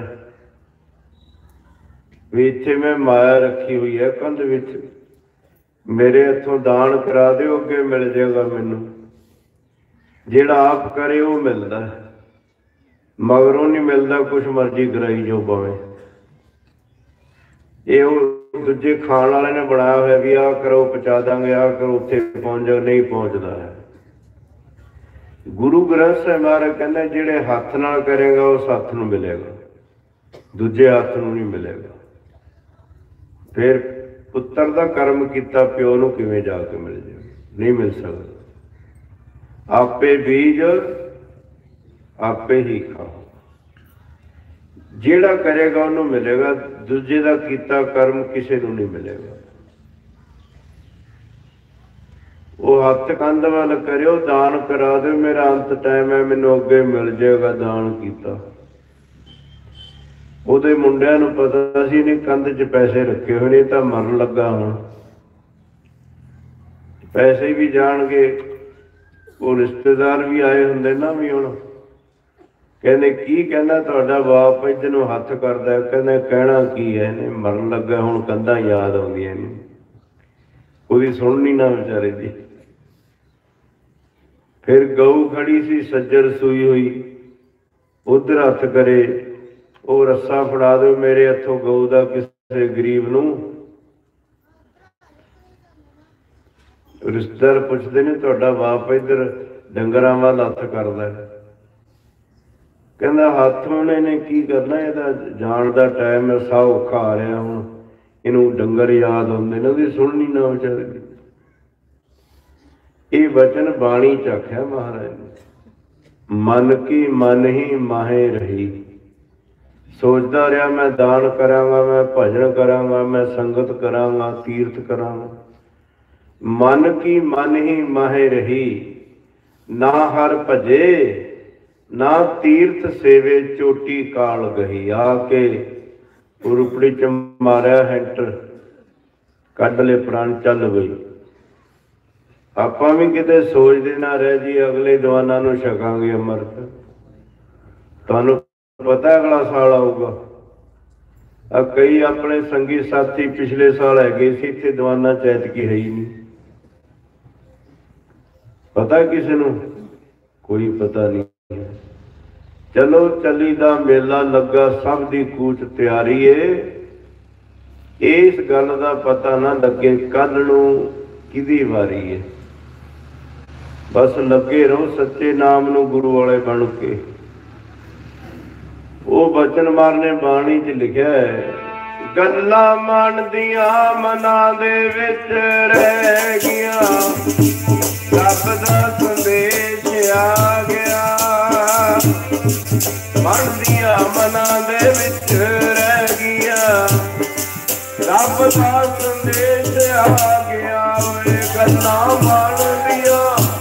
भी इत्थे मैं माया रखी हुई है कंध विच, मेरे हथों दान करा दिओ अगे मिल जाएगा मैनू। जिहड़ा आप करे वो मिलदा, मगरों नहीं मिलता, कुछ मर्जी कराई जो भावें। ये दूजे खाण वाले ने बनाया होया भी आ करो पहुँचा देंगे, आ करो उत्थे पहुँच जाओ, नहीं पहुँचता है। गुरु ग्रंथ साहिब महाराज कहते जिहड़े हथ नाल करेगा उस हथ नूं मिलेगा, दूजे हथ नूं नहीं मिलेगा। फिर पुत्र का कर्म किया प्यो नूं किवें जाके मिल जाए, नहीं मिल सकता। आपे बीज आपे ही खाओ, जिहड़ा करेगा उन्होंने मिलेगा, दूजे का किया कर्म किसी को नहीं मिलेगा। वो हथ कंध वाल करो, दान करा दो, मेरा अंत टाइम है, मैनू अगे मिल जाएगा दान किया। ਉਹਦੇ ਮੁੰਡਿਆਂ ਨੂੰ ਪਤਾ ਸੀ ਨਹੀਂ ਕੰਧ 'ਚ ਪੈਸੇ ਰੱਖੇ ਹੋਏ ਨੇ, ਤਾਂ ਮਰਨ ਲੱਗਾ ਹੁਣ ਪੈਸੇ ਵੀ ਜਾਣਗੇ। ਉਹ ਰਿਸ਼ਤੇਦਾਰ ਵੀ ਆਏ ਹੁੰਦੇ ਨਾ, ਵੀ ਹੁਣ ਕਹਿੰਦੇ ਕੀ ਕਹਿੰਦਾ ਤੁਹਾਡਾ ਬਾਪ ਇੱਧਰ ਨੂੰ ਹੱਥ ਕਰਦਾ, ਕਹਿੰਦਾ ਕਹਿਣਾ ਕੀ ਹੈ, ਇਹਨੇ ਮਰਨ ਲੱਗਾ ਹੁਣ ਕੰਧਾਂ ਯਾਦ ਆਉਂਦੀਆਂ ਨੇ, ਉਹਦੀ ਸੁਣਨੀ ਨਾ ਵਿਚਾਰੇ ਦੀ। फिर गऊ खड़ी सी सज्जर सूई हुई, उधर हथ करे, वो रस्सा फड़ा दो मेरे हथों गऊ का किसी गरीब नूं। रिश्तेदार पुछते ने तुहाडा बाप इधर डंगरां वाल हथ करदा है, कहंदा हथ हुण इहने की करना, इहदा जाण दा टाइम है, साह औखा आ रहा, हुण इहनूं डंगर याद आउंदे ने, ओहदी सुणनी ना विचारे दी। ये वचन बाणी च आख्या महाराज ने, मन की मन ही माहे रही। सोचता रहा मैं दान करांगा, मैं भजन करांगा, मैं संगत करांगा, तीर्थ करांगा। मन की मन ही माहे रही, ना हर भजे ना तीर्थ सेवे, चोटी काल गही। आके उरुपड़ी च मारिया हैंटर, कढ ले प्राण, चल गई। ਆਪਾਂ भी किते सोचते ना रह जी अगले जवाना नूं छकांगे अमृत, तुहानूं पता अगला साल आऊगा। आ कई अपने संगी साथी पिछले साल है सी, इत्थे जवाना चैतकी है ही नहीं, पता किसी नूं कोई पता नहीं। चलो चली दा मेला लगा, सब दी कूच तैयारी है, इस गल दा पता ना लगे कल नूं किहदी वारी है। बस लगे रहो सच्चे नाम नूं गुरु वाले बन के। वो बचन मारने बाणी च लिखा है, गल्लां मन दियां मना दे विच रह गया, रब दा संदेश आ गया। मन दियां मना दे विच रह गया, रब दा संदेश आ गया। ओए गल्लां मन दियां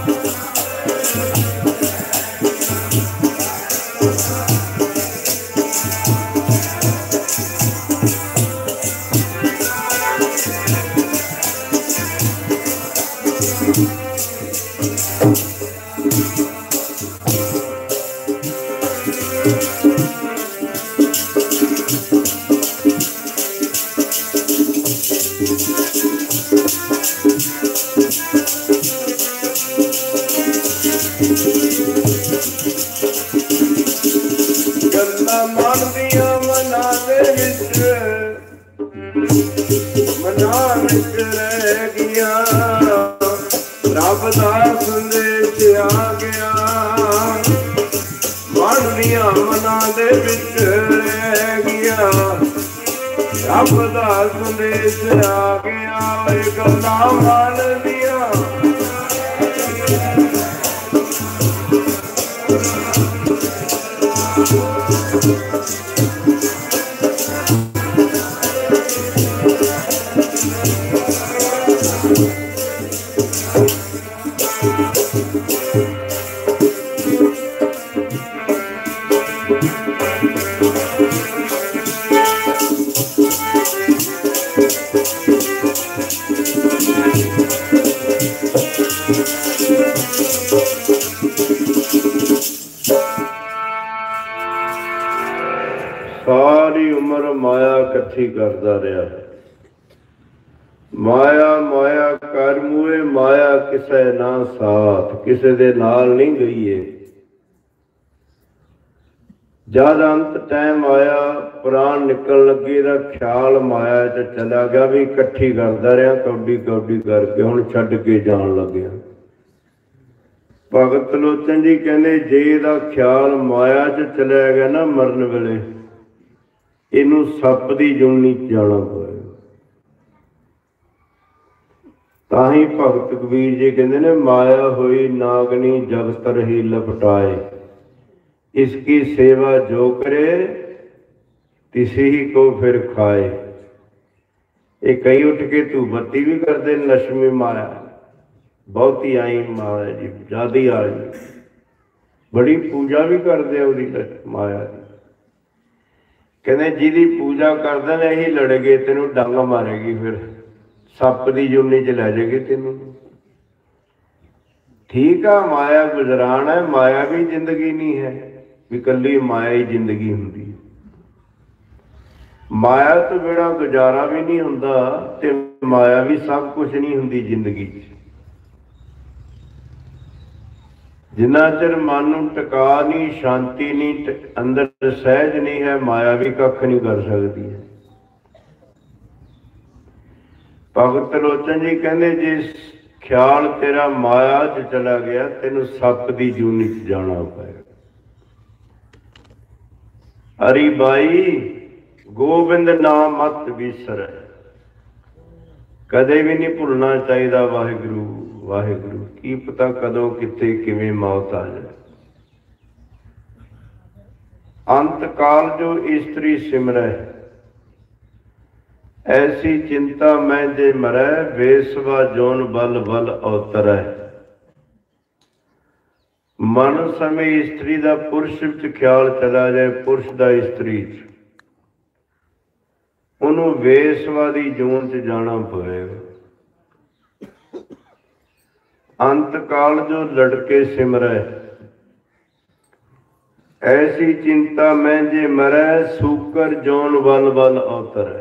रब दा संदेश आ गया, मन दियां मना दे विच रह गया, रब दा संदेश आ गया। ये गल्लां मन दियां सारी उम्र माया इकट्ठी करता रहा। माया माया कर मूए माया किसे ना साथ, किसे दे नाल नहीं गई है। जद अंत टाइम आया प्राण निकल लगे दा ख्याल माया च चला गया भी इकट्ठी करता रहा कौडी कौडी करके हुण छड्ड के जान लग्या। भगत लोचन जी कहते जे दा ख्याल माया च चलिया गया ना मरन वेले इनू सप दी जुगनी च जाना पएगा। ताही भगत कबीर जी कहते ने माया हुई नागनी जगत रही लपटाए, इसकी सेवा जो करे तिसी ही को फिर खाए। ये कई उठ के तू बत्ती भी करते लक्ष्मी माया बहुती आई माया जी ज्यादा आ गई, बड़ी पूजा भी करते उसकी माया की। कहते जिहदी पूजा करदा ना यही लड़ेगे तेनों डंग मारेगी, फिर सप की जुनी च लै जाएगी तेनों। ठीक है माया गुजरान है, माया भी जिंदगी नहीं है भी कली माया ही जिंदगी हुंदी। माया तो बिना गुजारा भी नहीं हुंदा ते माया भी सब कुछ नहीं हुंदी जिंदगी। जिन्ना चिर मन नूं टिका नहीं, शांति नहीं, अंदर सहज नहीं है, माया भी कख नहीं कर सकती है। भगत लोचन जी कहते जिस ख्याल तेरा माया च चला गया तेनों सप दी जूनी च जाना पएगा। हरि बाई गोबिंद नाम मत विसर, कदे भी नहीं भुलना चाहिए वाहिगुरु वाहिगुरु। की पता कदों कित्थे किवें मौत आ जाए। अंत काल जो स्त्री सिमरै, ऐसी चिंता मैं जे मरै, बेसवा जोन बल बल अवतरै। मन समय स्त्री का पुरुष च ख्याल चला जाए, पुरुष का स्त्री च, उन्होंने वेसवा दी जून च जाना पवेगा। अंत काल जो लड़के सिमरै, ऐसी चिंता मैं जे मरै, सूकर जोन बल बल अवतरै।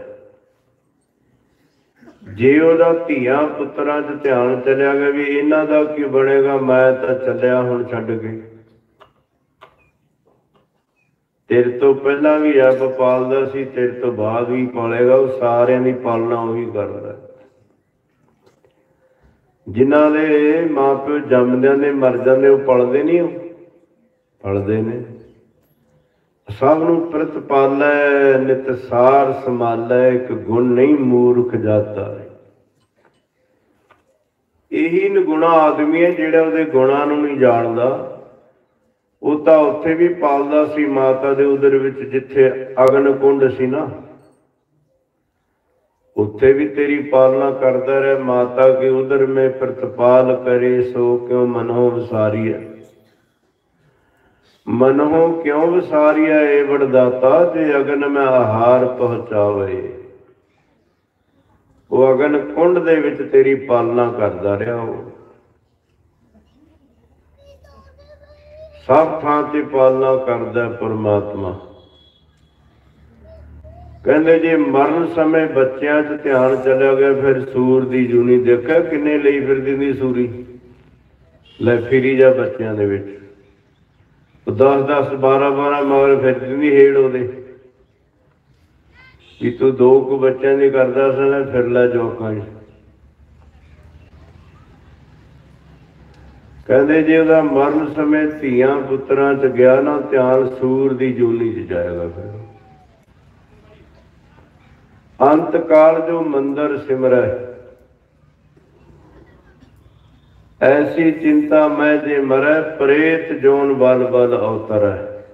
जे ओदा धीआं पुत्रां च ध्यान चलिया गया भी इन्हां दा की बनेगा, मैं तां चलिया हुण छड्ड के। तेरे तो पहला भी रब पालदा सी, तेरे तो बाद भी पालेगा, वो सारियां दी पालना उही करदा। जिन्हां दे मां प्यो जमदियां दे मर जांदे वो पलदे नहीं, पलदे ने। सब नूं प्रतिपालै नित सार संभालै, एक गुण नहीं मूर्ख जाता। यही नगुणा आदमी है जिहड़ा उहदे गुणां नूं नहीं जाणदा। वो तो उत्थे भी पालदा सी माता दे उदर विच जिथे अग्न कुंड सी ना, उत्थे भी तेरी पालना करता रहे। माता के उदर में प्रतिपाल करे, सो क्यों मनों विसारिया। मनों क्यों विसारिया ए वरदाता, जे अग्न में आहार पहुँचावे। वो अग्न कुंड दे विच तेरी पालना करता रहा। वो सब थां ते पालना करदा परमात्मा। कहते जे मरण समय बच्चों च ध्यान चलिया गया, फिर सूर की जूनी देखा किन्ने लई फिरदी सूरी लै फिरी जा बच्चों दे विच। दस दस बारह बारह मगर फिरदी हेड़ उहदे कि तू दो कु बच्चों की करदा सा, फिर लै जोकां। कहते जे उहदा मरण समय धीआं पुत्रां च गया ना ध्यान, सूर की जूनी च जाएगा। फिर अंत काल जो मंदिर सिमरै, ऐसी चिंता मैं जे मरै, प्रेत जोन बल बल अवतरै।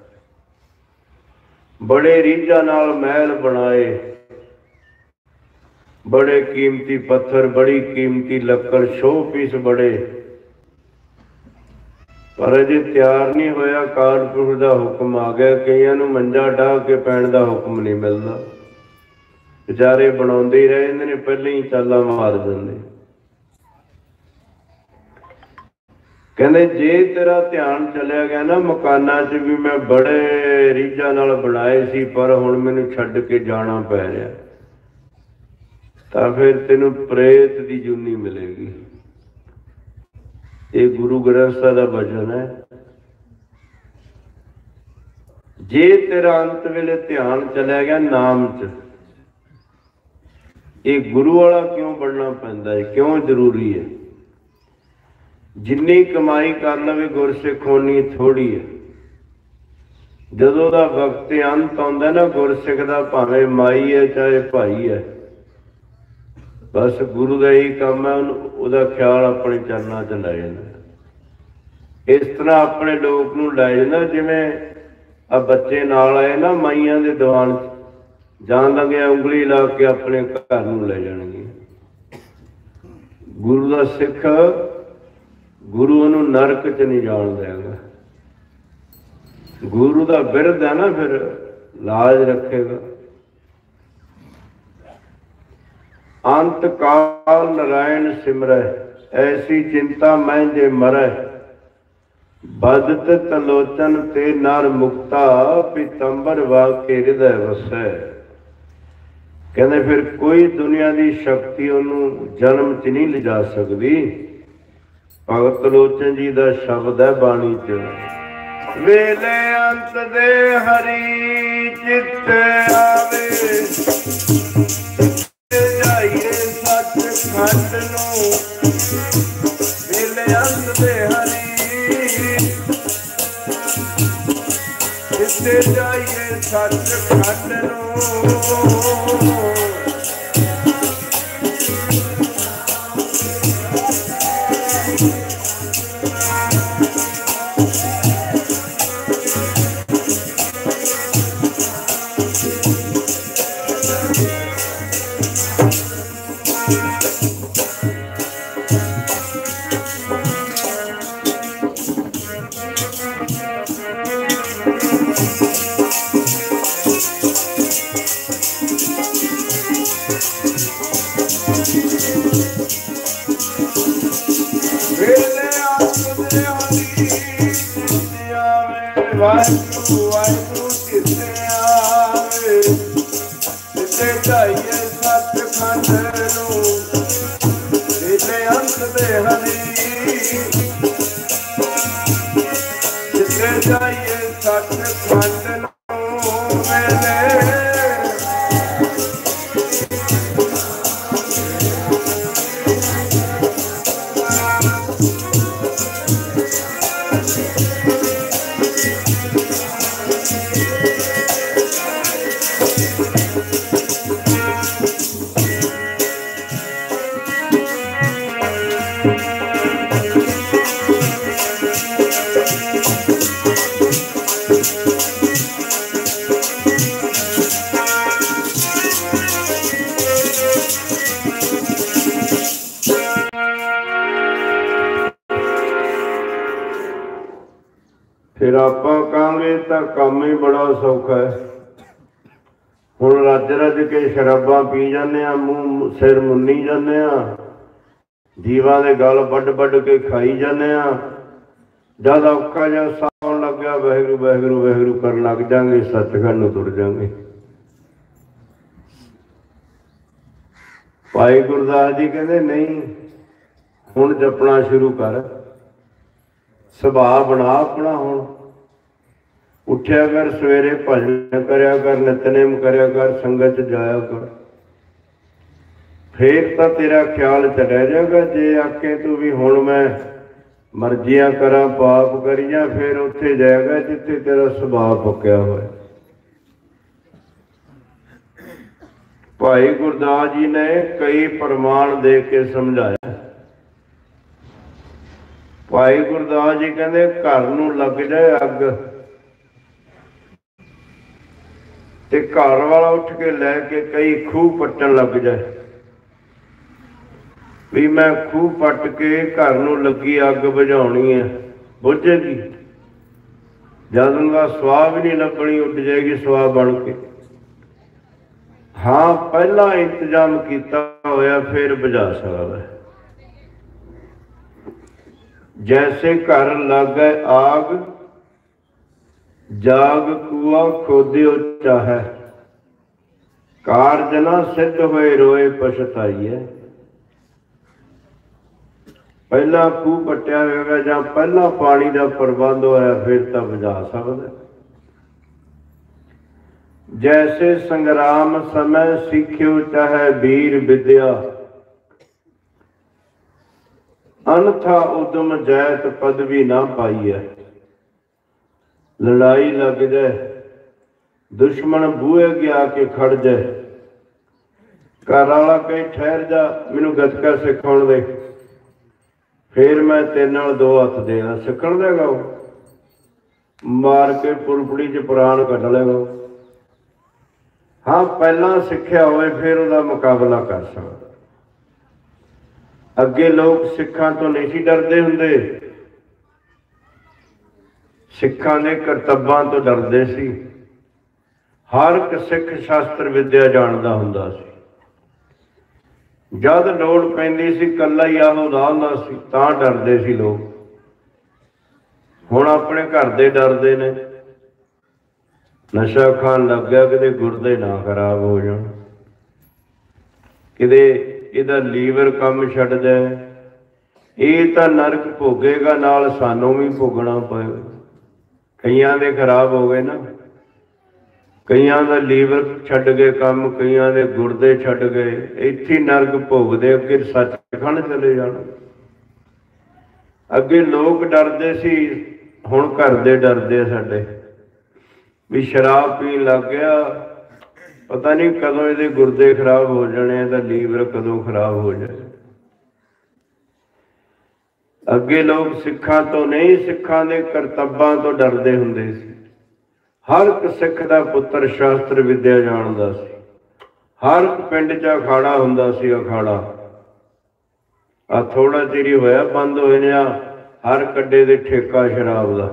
बड़े रीझां नाल महल बनाए, बड़े कीमती पत्थर, बड़ी कीमती लक्कड़, शो पीस बड़े, पर अजे तैयार नहीं होया। काल पुरख का हुक्म आ गया। कईयां नूं मंजा डाह के पैण का हुक्म नहीं मिलता, बेचारे बनाउंदे ही रह जांदे ने, पहले ही चाला मार जांदे। कहते जे तेरा ध्यान चलिया गया ना मकाना च भी मैं बड़े रीझां नाल बनाए सी पर हुण मैनूं छड्ड के जाना पै रिहा, तां फिर तैनूं प्रेत दी जूनी मिलेगी। ये गुरु ग्रंथ साहिब दा वचन है। जे तेरा अंत वेले ध्यान चलिया गया नाम च, ये गुरु वाला क्यों बनना पैंदा है, क्यों जरूरी है? जिन्नी कमाई कर लवे गुरसिख उन्नी थोड़ी है। जदों दा वक्त अंत आउंदा ना गुरसिख दा, भावें माई है चाहे भाई है, बस गुरु का यही काम है, उहदा ख्याल अपने चरणों च लै जांदा। इस तरह अपने लोक नूं लै जांदा जिवें आ बच्चे नाल आए ना माइयां दे दीवान जान लगे उंगली ला के अपने घर नूं लै जाणगे। गुरु का सिख गुरु उन्हों नरक च नहीं जान देगा। गुरु का बिरध है ना, फिर लाज रखेगा। अंत काल नारायण सिमरै, ऐसी चिंता मैं जे मरै, बदत तलोचन ते नर मुक्ता, पीतंबर वाके हृदय वसै। कहते फिर कोई दुनिया की शक्ति उन्होंने जन्म च नहीं लिजा सकती। भगत लोचन जी का शब्द है बाणी च, वेले अंत दे हरि चित आवे, जाइए सच खंड नूं, वेले अंत दे हरि चित जाइए सच खंड नूं। वाहिगुरु वाहिगुरु चिते आवे, चिते जाइए सचखंड नूं, वेले अंत दे हरि चिते जाइए सचखंड नूं। वेले फिर आप कहांगे तो काम ही बड़ा सौखा है। हुण रज रज के शराबां पी जाने, मूँह सिर मुन्नी जाने, जीवां दे गल वड्ड वड्ड के खाई जाने, जद औखा जिहा सावन लग गया वाहिगुरू वाहिगुरू वाहिगुरू कर लग जाएंगे, सचखंड नूं तुर जाएंगे। भाई गुरदास जी कहते नहीं, हुण जपना शुरू कर, सुभाव बना अपना। हुण उठ्या कर, सवेरे भजन करया कर, नितनेम करया कर, संगत जाया कर, फिर तो तेरा ख्याल चलिया जाएगा। जे आके तू भी हुण मैं मर्जियां करा पाप करिया, फिर उत्थे जाएगा जिथे तेरा सुभाव पक्या होया। भाई गुरदास जी ने कई प्रमाण दे के समझाया। भाई गुरदास जी कहते घर नूं लग जाए अग, ते घर वाला उठ के लैके कई खूह पट्टन लग जाए, भी मैं खूह पट के घर नूं लगी अग बुझाउणी है, बुझेगी। जद उनका सुआह भी नहीं लगनी, उठ जाएगी सुआह बन के। हाँ पहला इंतजाम किया होया फिर बुझा सकदा है। जैसे घर लागे आग, जाग कुआ खोदियो चाहे, कारज ना सिद्ध होए रोए पछताईए। पहला खूह पट्टिया होगा जां पहला पानी का प्रबंध होया फिर तो बुझा सकदा। जैसे संग्राम समय सीखियो चाहे वीर विद्या, अनथा उद्यम जैत पदवी ना पाई है। लड़ाई लग जाए, दुश्मन बूहे गया के खड़ जाए, घर वाला कहे ठहर जा मैनू गतका सिखाउण दे, फिर मैं तेरे नाल दो हथ देना। सिखण देगा वो, मार के पुरपड़ी च प्राण कढ लेगा। हाँ पहला सिक्ख्या होए फिर उसका मुकाबला कर सकदा। अगे लोग सिखां तो नहीं सी डरदे हुंदे, सिखां दे करतबां तो डरदे सी। हर एक सिख शास्त्र विद्या जानदा हुंदा सी। जद लोड़ पैंदी सी कल्ला ही आहो लांदा सी तां डरदे सी लोग। हुण अपने घर दे डरदे ने, नशा खान लग गया किते गुरदे ना खराब हो जाण, किते इहदा लीवर कम छड्ड जाए, ये तां नरक भोगेगा नाल सानू भी भोगना पएगा। कईयां दे खराब हो गए ना, कईयां दा लीवर छड्ड गए काम, कईयां दे गुरदे छड्ड गए, इत्थे नरक भोगदे अगे सचखंड चले जाना। अगे लोग डरदे सी, हुण घर दे डरदे साडे भी शराब पीन लग गया, पता नहीं कदों इहदे गुरदे खराब हो जाने, इहदा लीवर कदों खराब हो जाए। अगे लोग सिखां तो नहीं, सिखां दे करतबां तो डरदे हुंदे सी। हर एक सिख दा पुत्र शास्त्र विद्या जानदा सी। हर एक पिंड च अखाड़ा हुंदा सी। अखाड़ा आ थोड़ा चिर ही होया बंद होए ने, हर कड्डे दे ठेका शराब दा।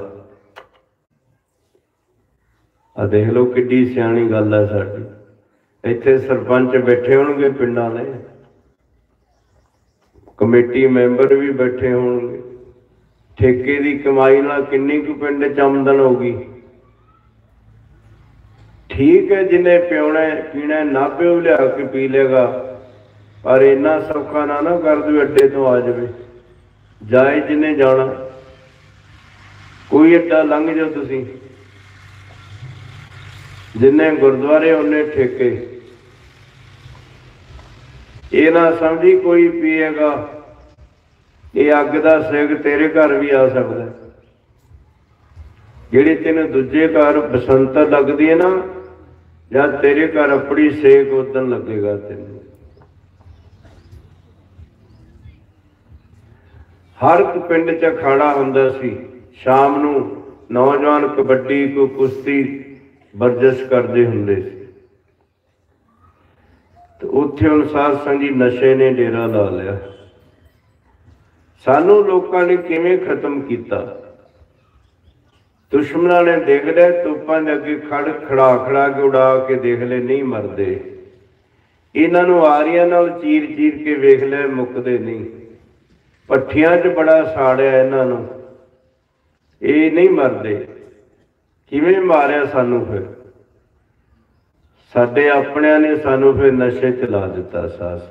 आ देख लो किड्डी सियाणी गल है साडी। इत्थे सरपंच बैठे होणगे, पिंडां दे कमेटी मैंबर भी बैठे होणगे। ठेके की कमाई नाल किन्नी कुछ पिंड च आमदन होगी। ठीक है जिन्हें प्योना पीना नाभे लिया के पी लेगा, पर इन्ना सौखा ना ना कर दो अड्डे तो आ जाए। जाए जिन्हें जाना, कोई अड्डा लंघ जाओ तुसी, जिन्हें गुरुद्वारे उन्हें ठेके। ये ना समझी कोई पिएगा, ये अग का सेक तेरे घर भी आ सकता है। जिहड़ी तेन दूजे घर बसंत लगती है ना, या तेरे घर अपनी सेक उदन लगेगा तेन। हर एक पिंड च अखाड़ा हुंदा सी। शाम नूं नौजवान कबड्डी को कुश्ती वर्जिश करते हुंदे सी। तो उत्थे हुण साध संगी नशे ने डेरा ला लिया। सानू लोकां ने किवें खत्म किया। दुश्मनों ने देख लिया, तोपां दे अगे खड़ खड़ा खड़ा के उड़ा के देख ले, नहीं मरदे। इन्हां नूं आरियां नाल चीर चीर के वेख लिया, मुकदे नहीं। भट्ठियां च बड़ा साड़िया इन्हां नूं, ये नहीं मरदे। किवें मारिया सानू? फिर साडे अपणियां ने सानू फिर नशे च ला दिता। सास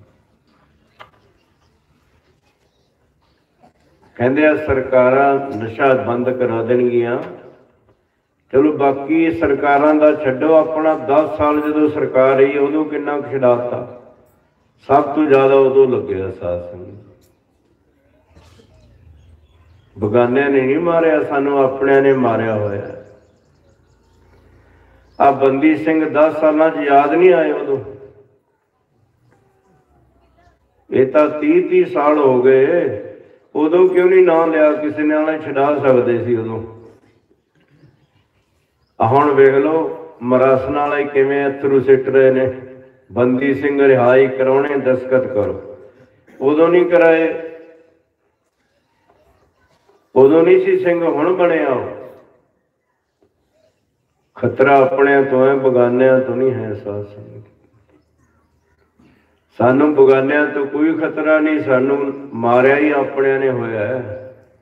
कहंदे आ सरकारां नशा बंद करा देणगियां। चलो बाकी सरकारां दा छड्डो, अपना दस साल जदों सरकार रही उदों किन्ना छड़ाता, सब तो ज़्यादा उदों लग्गिया। साथ बगानियां ने नहीं मारिया सानू, अपनियां ने मारिया होया। आ बंदी सिंह दस सालां च याद नहीं आए उदों? ये तां तीह तीह साल हो गए, उदों क्यों नहीं नाम लिया? किसी ने छड़ा सकते सी उदों। हुण वेख लो मरासन वाले किवें अथरू सिट रहे ने। बंदी सिंह रिहाई कराने दस्तखत करो, उदों नहीं कराए। उदों नहीं सी सिंह, हुण बनिया। खतरा अपने तो है, बगानिया तो नहीं है। साथ सानू बगानिया तो कोई खतरा नहीं, सानू मारिया ही अपने ने होया है।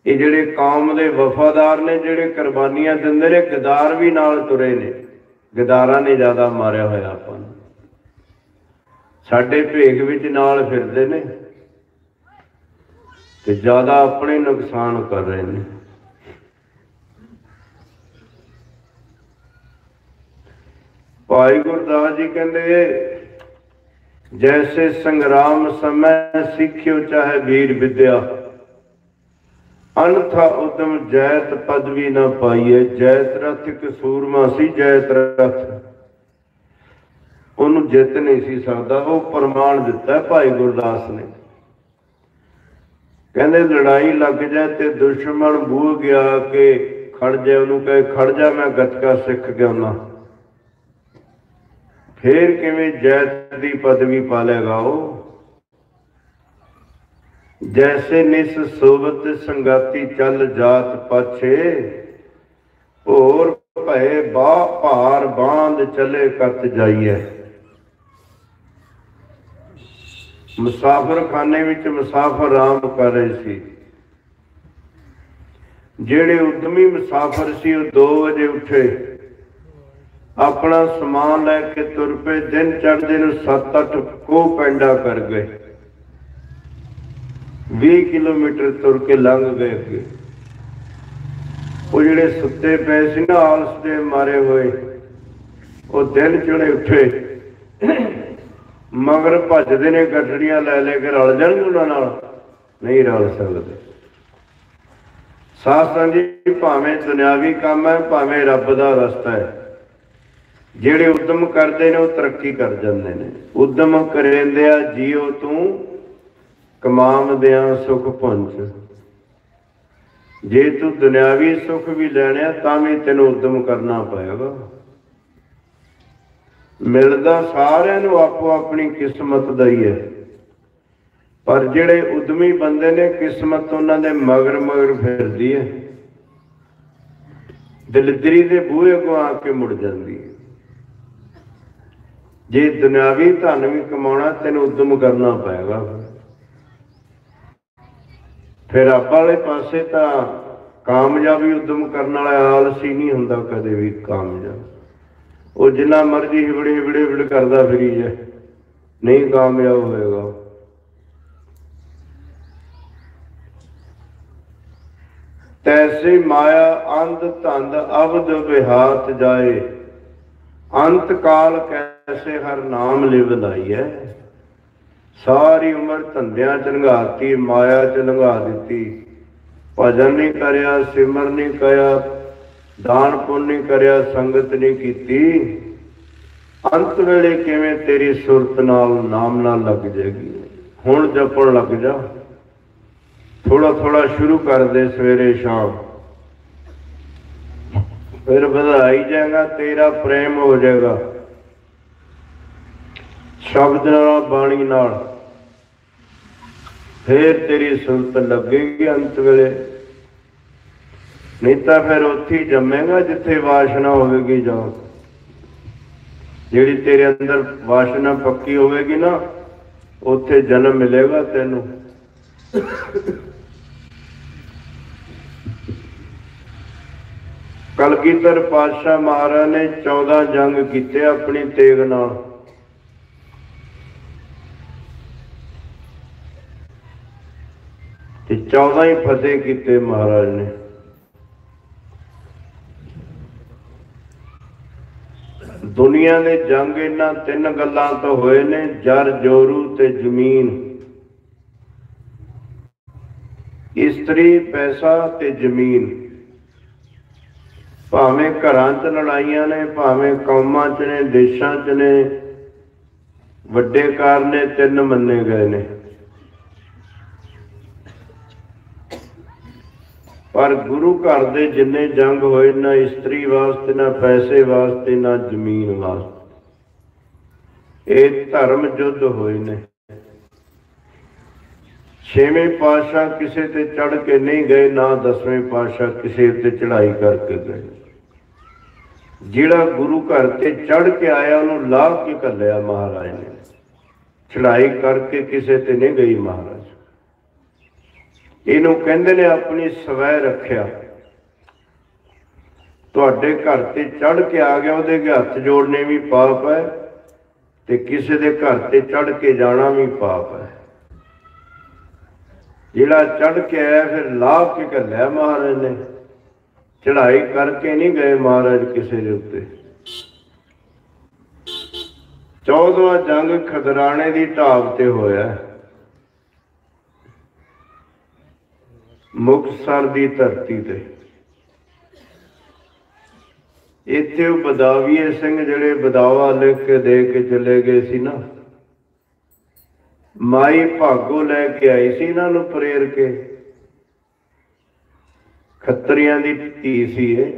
ये जिहड़े कौम दे वफादार ने, जिहड़े कुर्बानियां दिंदे ने, गदार भी नाल तुरे ने। गदारां ने ज़्यादा मारिया होया आपां नूं, साडे भेख विच नाल फिरदे ने ते ज़्यादा अपने नुकसान कर रहे हैं। भाई गुरदास जी कहते, जैसे संग्राम समय सीखियो चाहे वीर विद्या, अनथा उदम जैत पदवी न पाईए। जैत रथ एक सूरमा सी, जैत रथ उन्होंने जित नहीं सी सकता। वो प्रमाण दिता है भाई गुरदास ने। कहते लड़ाई लग जाए तो दुश्मन बूह गया कि खड़ जाए, उन्होंने कहे खड़ जा मैं गतका सिख गया, फिर किवें जैत की पदवी पा लेगा। वो जैसे निस सोबत संगाती चल जात पाछे, होर भय बा भार बांध चले कत जाइए। मुसाफिर खाने विच मुसाफिर आराम कर रहे सी। जेड़े उद्यमी मुसाफिर सी वो दो बजे उठे, अपना समान लैके तुर पे। दिन चढ़ते नूं सत्त अठ कोह पैंडा कर गए, बीस किलोमीटर तुर के लंघ गए अगे। वो जिहड़े सुते पे सी ना आलस दे मारे हुए, वो दिन चढ़े उठे, मगर भजदे ने गठड़ियां लै लै के रल जाणगे उन्हां नाल, नहीं रल सकते। साथ संग जी, भावें दुनियावी काम है भावें रब दा रस्ता है, ਜਿਹੜੇ उद्यम करते हैं वो तरक्की कर जाते हैं। उद्यम करेंदिया जीओ तू कमावदिया सुख पुंज। जे तू दुनियावी सुख भी लैने तां भी तेनों उद्यम करना पएगा। मिलदा सारिਆਂ ਨੂੰ आपो अपनी किस्मत दा ही है, पर ਜਿਹੜੇ उद्यमी बंदे ने किस्मत उन्हां दे मगर मगर फिरदी है, दिलदरी दे बूहे अगों आके मुड़ जाती है। जे दुनियावी धन भी कमाना तेन उद्यम करना पएगा। फिर रब वाले पासे तो कामयाबी उद्यम करने वाला आलसी नहीं हुंदा कदे भी कामयाब। वो जिन्ना मर्जी हिबड़े हिबड़े हिबड़ करता फिरी जाए, नहीं कामयाब होएगा। तैसे माया अंध धंध अवध विहात जाए, अंत काल कैसे हर नाम लिव लाई है। सारी उम्र धंधियां च लंघाती, माया च लंघा दी। भजन नहीं करया, सिमर नहीं कया, दान पुण्य नहीं करया, संगत नहीं की। अंत वेले किवें तेरी सुरत नाल नाम नाल लग जाएगी। हुण जपण लग जा, थोड़ा थोड़ा शुरू कर दे सवेरे शाम, फिर बधाई जाएगा, तेरा प्रेम हो जाएगा शब्द नाल बाणी नाल, फिर तेरी सुरत लगेगी अंत वेले। नहीं तो फिर उत्थे ही जमेगा जिथे वासना होगी। जाओ जिहड़ी तेरे अंदर वासना पक्की होगी ना, उत्थे जन्म मिलेगा तेनों। कलगीधर पातशाह महाराज ने चौदह जंग कीते अपनी तेग नाल। ते चौदह ही फतेह कीते महाराज ने। दुनिया दे जंग इन्हां तीन गल्लां तो होए ने, जर जोरू ते जमीन, इस्त्री पैसा ते जमीन। भावें घरां च लड़ाइयां ने, भावें कौमां च ने, देशां च ने, वड्डे कारने तीन मन्ने गए ने। पर गुरु घर दे जिन्ने जंग होए, ना इस्त्री वास्ते, ना पैसे वास्ते, ना जमीन वास्ते, ये धर्म युद्ध होए ने। छेवें पातशाह किसी ते चढ़ के नहीं गए, ना दसवें पातशाह किसी ते चढ़ाई करके गए। जिहड़ा गुरु घर ते चढ़ के आया उन्होंने ला के घल्लिया महाराज ने, चढ़ाई करके किसी ते नहीं गई महाराज। ਇਹਨੂੰ ਕਹਿੰਦੇ ਨੇ ਆਪਣੀ ਸਵੈ ਰੱਖਿਆ। ਤੁਹਾਡੇ घर ਤੇ ਚੜ੍ਹ ਕੇ ਆ ਗਿਆ, ਉਹਦੇ ਅੱਗੇ ਹੱਥ ਜੋੜਨੇ ਵੀ ਪਾਪ ਹੈ, ਤੇ ਕਿਸੇ ਦੇ घर ਤੇ ਚੜ੍ਹ ਕੇ ਜਾਣਾ ਵੀ ਪਾਪ ਹੈ। ਜਿਹੜਾ ਚੜ੍ਹ ਕੇ ਆਇਆ ਫਿਰ ਲਾਭ ਕੇ ਘੱਲਿਆ ਮਹਾਰਾਜ ਨੇ, ਚੜ੍ਹਾਈ ਕਰਕੇ ਨਹੀਂ ਗਏ ਮਹਾਰਾਜ ਕਿਸੇ ਦੇ ਉੱਤੇ। ਚੌਦਵਾਂ ਜੰਗ ਖਦਰਾਣੇ ਦੀ ਢਾਬ ਤੇ ਹੋਇਆ, ਮੁਕਤਸਰ ਦੀ ਧਰਤੀ ਤੇ। ਇੱਥੇ ਉਹ ਬਦਾਵੀਏ ਸਿੰਘ ਜਿਹੜੇ ਬਦਾਵਾ ਲਿਖ ਕੇ ਦੇ ਕੇ ਚਲੇ ਗਏ ਸੀ ਨਾ, ਮਾਈ ਭਾਗੋ ਲੈ ਕੇ ਆਈ ਸੀ ਇਹਨਾਂ ਨੂੰ ਪ੍ਰੇਰ ਕੇ। ਖੱਤਰੀਆਂ ਦੀ ਧੀ ਸੀ ਇਹ,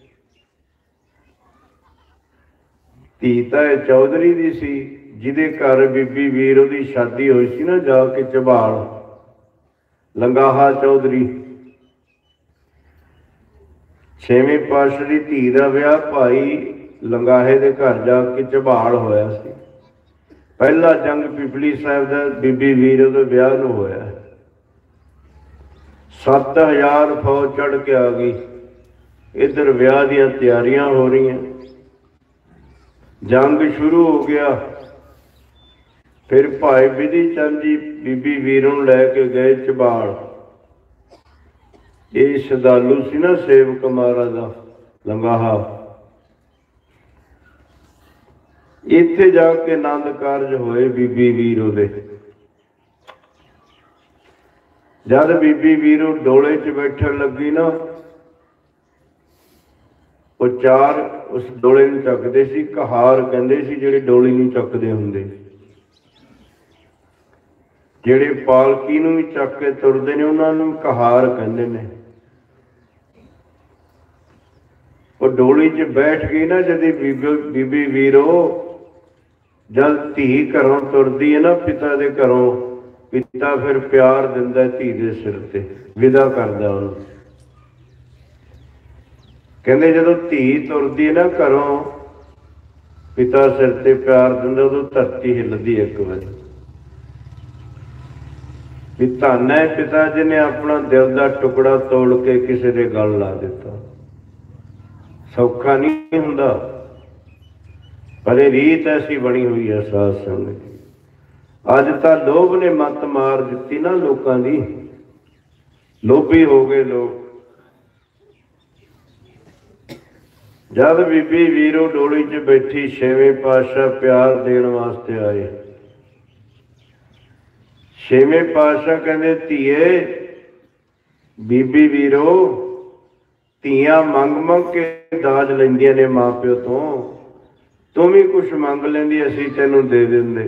ਧੀ ਤਾਂ ਇਹ ਚੌਧਰੀ ਦੀ ਸੀ, ਜਿਹਦੇ ਘਰ ਬੀਬੀ ਵੀਰ ਉਹਦੀ ਸ਼ਾਦੀ ਹੋਈ ਸੀ ਨਾ ਜਾ ਕੇ ਝਬਾਲ, ਲੰਗਾਹਾ ਚੌਧਰੀ। ਛੇਵੇਂ ਪਾਤਸ਼ਾਹ ਦੀ ਧੀ ਦਾ ਵਿਆਹ ਭਾਈ ਲੰਗਾਹੇ ਦੇ ਘਰ ਜਾ ਕੇ ਝਬਾਲ ਹੋਇਆ ਸੀ। ਪਹਿਲਾ ਜੰਗ ਪਿਪਲੀ ਸਾਹਿਬ ਦਾ ਬੀਬੀ ਵੀਰ ਉਹਦੇ ਵਿਆਹ ਨੂੰ ਹੋਇਆ। ਸੱਤ ਹਜ਼ਾਰ ਫੌਜ ਚੜ੍ਹ ਕੇ ਆ ਗਈ, ਇੱਧਰ ਵਿਆਹ ਦੀਆਂ ਤਿਆਰੀਆਂ ਹੋ ਰਹੀਆਂ। ਜੰਗ ਸ਼ੁਰੂ ਹੋ ਗਿਆ। ਫਿਰ ਭਾਈ ਬਿਧੀ ਚੰਦ ਜੀ ਬੀਬੀ ਵੀਰ ਨੂੰ ਲੈ ਕੇ ਗਏ ਝਬਾਲ। ਇਹ ਸ਼ਰਧਾਲੂ ਸੀ ਨਾ ਸੇਵਕ ਮਹਾਰਾਜ ਦਾ ਲੰਗਾਹਾ। ਇੱਥੇ ਜਾ ਕੇ ਆਨੰਦ ਕਾਰਜ ਹੋਏ ਬੀਬੀ ਵੀਰ ਉਹਦੇ। ਜਦ ਬੀਬੀ ਵੀਰ ਉਹ ਡੋਲੇ 'ਚ ਬੈਠਣ ਲੱਗੀ ਨਾ, ਉਹ ਚਾਰ ਉਸ ਡੋਲੇ ਨੂੰ ਚੱਕਦੇ ਸੀ, ਕਹਾਰ ਕਹਿੰਦੇ ਸੀ, ਜਿਹੜੇ ਡੋਲੀ ਨੂੰ ਚੱਕਦੇ ਹੁੰਦੇ, ਜਿਹੜੇ ਪਾਲਕੀ ਨੂੰ ਵੀ ਚੱਕ ਕੇ ਤੁਰਦੇ ਨੇ ਉਹਨਾਂ ਨੂੰ ਕਹਾਰ ਕਹਿੰਦੇ ਨੇ। ਉਹ ਡੋਲੀ 'ਚ ਬੈਠ ਗਈ ਨਾ ਜਦੀ ਬੀਬੀ ਬੀਬੀ ਵੀਰੋ, ਜਦ ਧੀ ਘਰੋਂ ਤੁਰਦੀ ਹੈ ਨਾ ਪਿਤਾ ਦੇ ਘਰੋਂ, ਪਿਤਾ ਫਿਰ ਪਿਆਰ ਦਿੰਦਾ ਧੀ ਦੇ ਸਿਰ ਤੇ, ਵਿਦਾ ਕਰਦਾ ਉਹਨੂੰ। ਕਹਿੰਦੇ ਜਦੋਂ ਧੀ ਤੁਰਦੀ ਹੈ ਨਾ ਘਰੋਂ, ਪਿਤਾ ਸਿਰ ਤੇ ਪਿਆਰ ਦਿੰਦਾ, ਉਦੋਂ ਧਰਤੀ ਹਿੱਲਦੀ ਇੱਕ ਵਾਰੀ। ਵੀ ਧੰਨ ਹੈ ਪਿਤਾ ਜਿਹਨੇ ਆਪਣਾ ਦਿਲ ਦਾ ਟੁਕੜਾ ਤੋੜ ਕੇ ਕਿਸੇ ਦੇ ਗਲ ਲਾ ਦਿੱਤਾ। ਸੌਖਾ ਨਹੀਂ ਹੁੰਦਾ, ਪਰ ਇਹ ਰੀਤ ਐਸੀ ਬਣੀ ਹੋਈ ਹੈ ਸਾਧ ਸੰਗਤ। ਅੱਜ ਤਾਂ ਲੋਭ ਨੇ ਮੱਤ ਮਾਰ ਦਿੱਤੀ ਨਾ ਲੋਕਾਂ ਦੀ, ਲੋਭੀ ਹੋ ਗਏ ਲੋਕ। ਜਦ ਬੀਬੀ ਵੀਰੋ ਡੋਲੀ 'ਚ ਬੈਠੀ, ਛੇਵੇਂ ਪਾਤਸ਼ਾਹ ਪਿਆਰ ਦੇਣ ਵਾਸਤੇ ਆਏ। ਛੇਵੇਂ ਪਾਤਸ਼ਾਹ ਕਹਿੰਦੇ, ਧੀਏ ਬੀਬੀ ਵੀਰੋ, ਧੀਆਂ ਮੰਗ ਮੰਗ ਕੇ ਦਾਜ ਲੈਂਦੀਆਂ ਨੇ ਮਾਂ ਪਿਓ ਤੋਂ, ਤੂੰ ਵੀ ਕੁਛ ਮੰਗ ਲੈਂਦੀ, ਅਸੀਂ ਤੈਨੂੰ ਦੇ ਦਿੰਦੇ।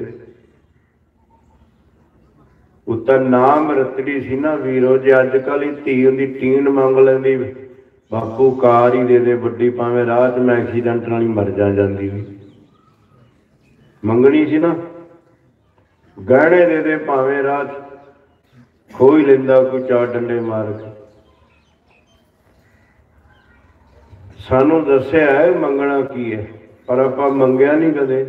ਉਹ ਤਾਂ ਨਾਮ ਰਤੜੀ ਸੀ ਨਾ ਵੀਰੋ। ਜੇ ਅੱਜ ਕੱਲ੍ਹ ਹੀ ਧੀ ਹੁੰਦੀ ਟੀਨ ਮੰਗ ਲੈਂਦੀ, ਬਾਪੂ ਕਾਰ ਹੀ ਦੇ ਦੇ ਵੱਡੀ, ਭਾਵੇਂ ਰਾਹ 'ਚ ਮੈਂ ਐਕਸੀਡੈਂਟ ਨਾਲ ਹੀ ਮਰ ਜਾ ਜਾਂਦੀ ਵੀ। ਮੰਗਣੀ ਸੀ ਨਾ, ਗਹਿਣੇ ਦੇ ਦੇ, ਭਾਵੇਂ ਰਾਹ 'ਚ ਖੋਹ ਹੀ ਲੈਂਦਾ ਕੋਈ ਚਾਰ ਡੰਡੇ ਮਾਰ ਕੇ। ਸਾਨੂੰ ਦੱਸਿਆ ਹੈ ਮੰਗਣਾ ਕੀ ਹੈ, ਪਰ ਆਪਾਂ ਮੰਗਿਆ ਨਹੀਂ ਕਦੇ।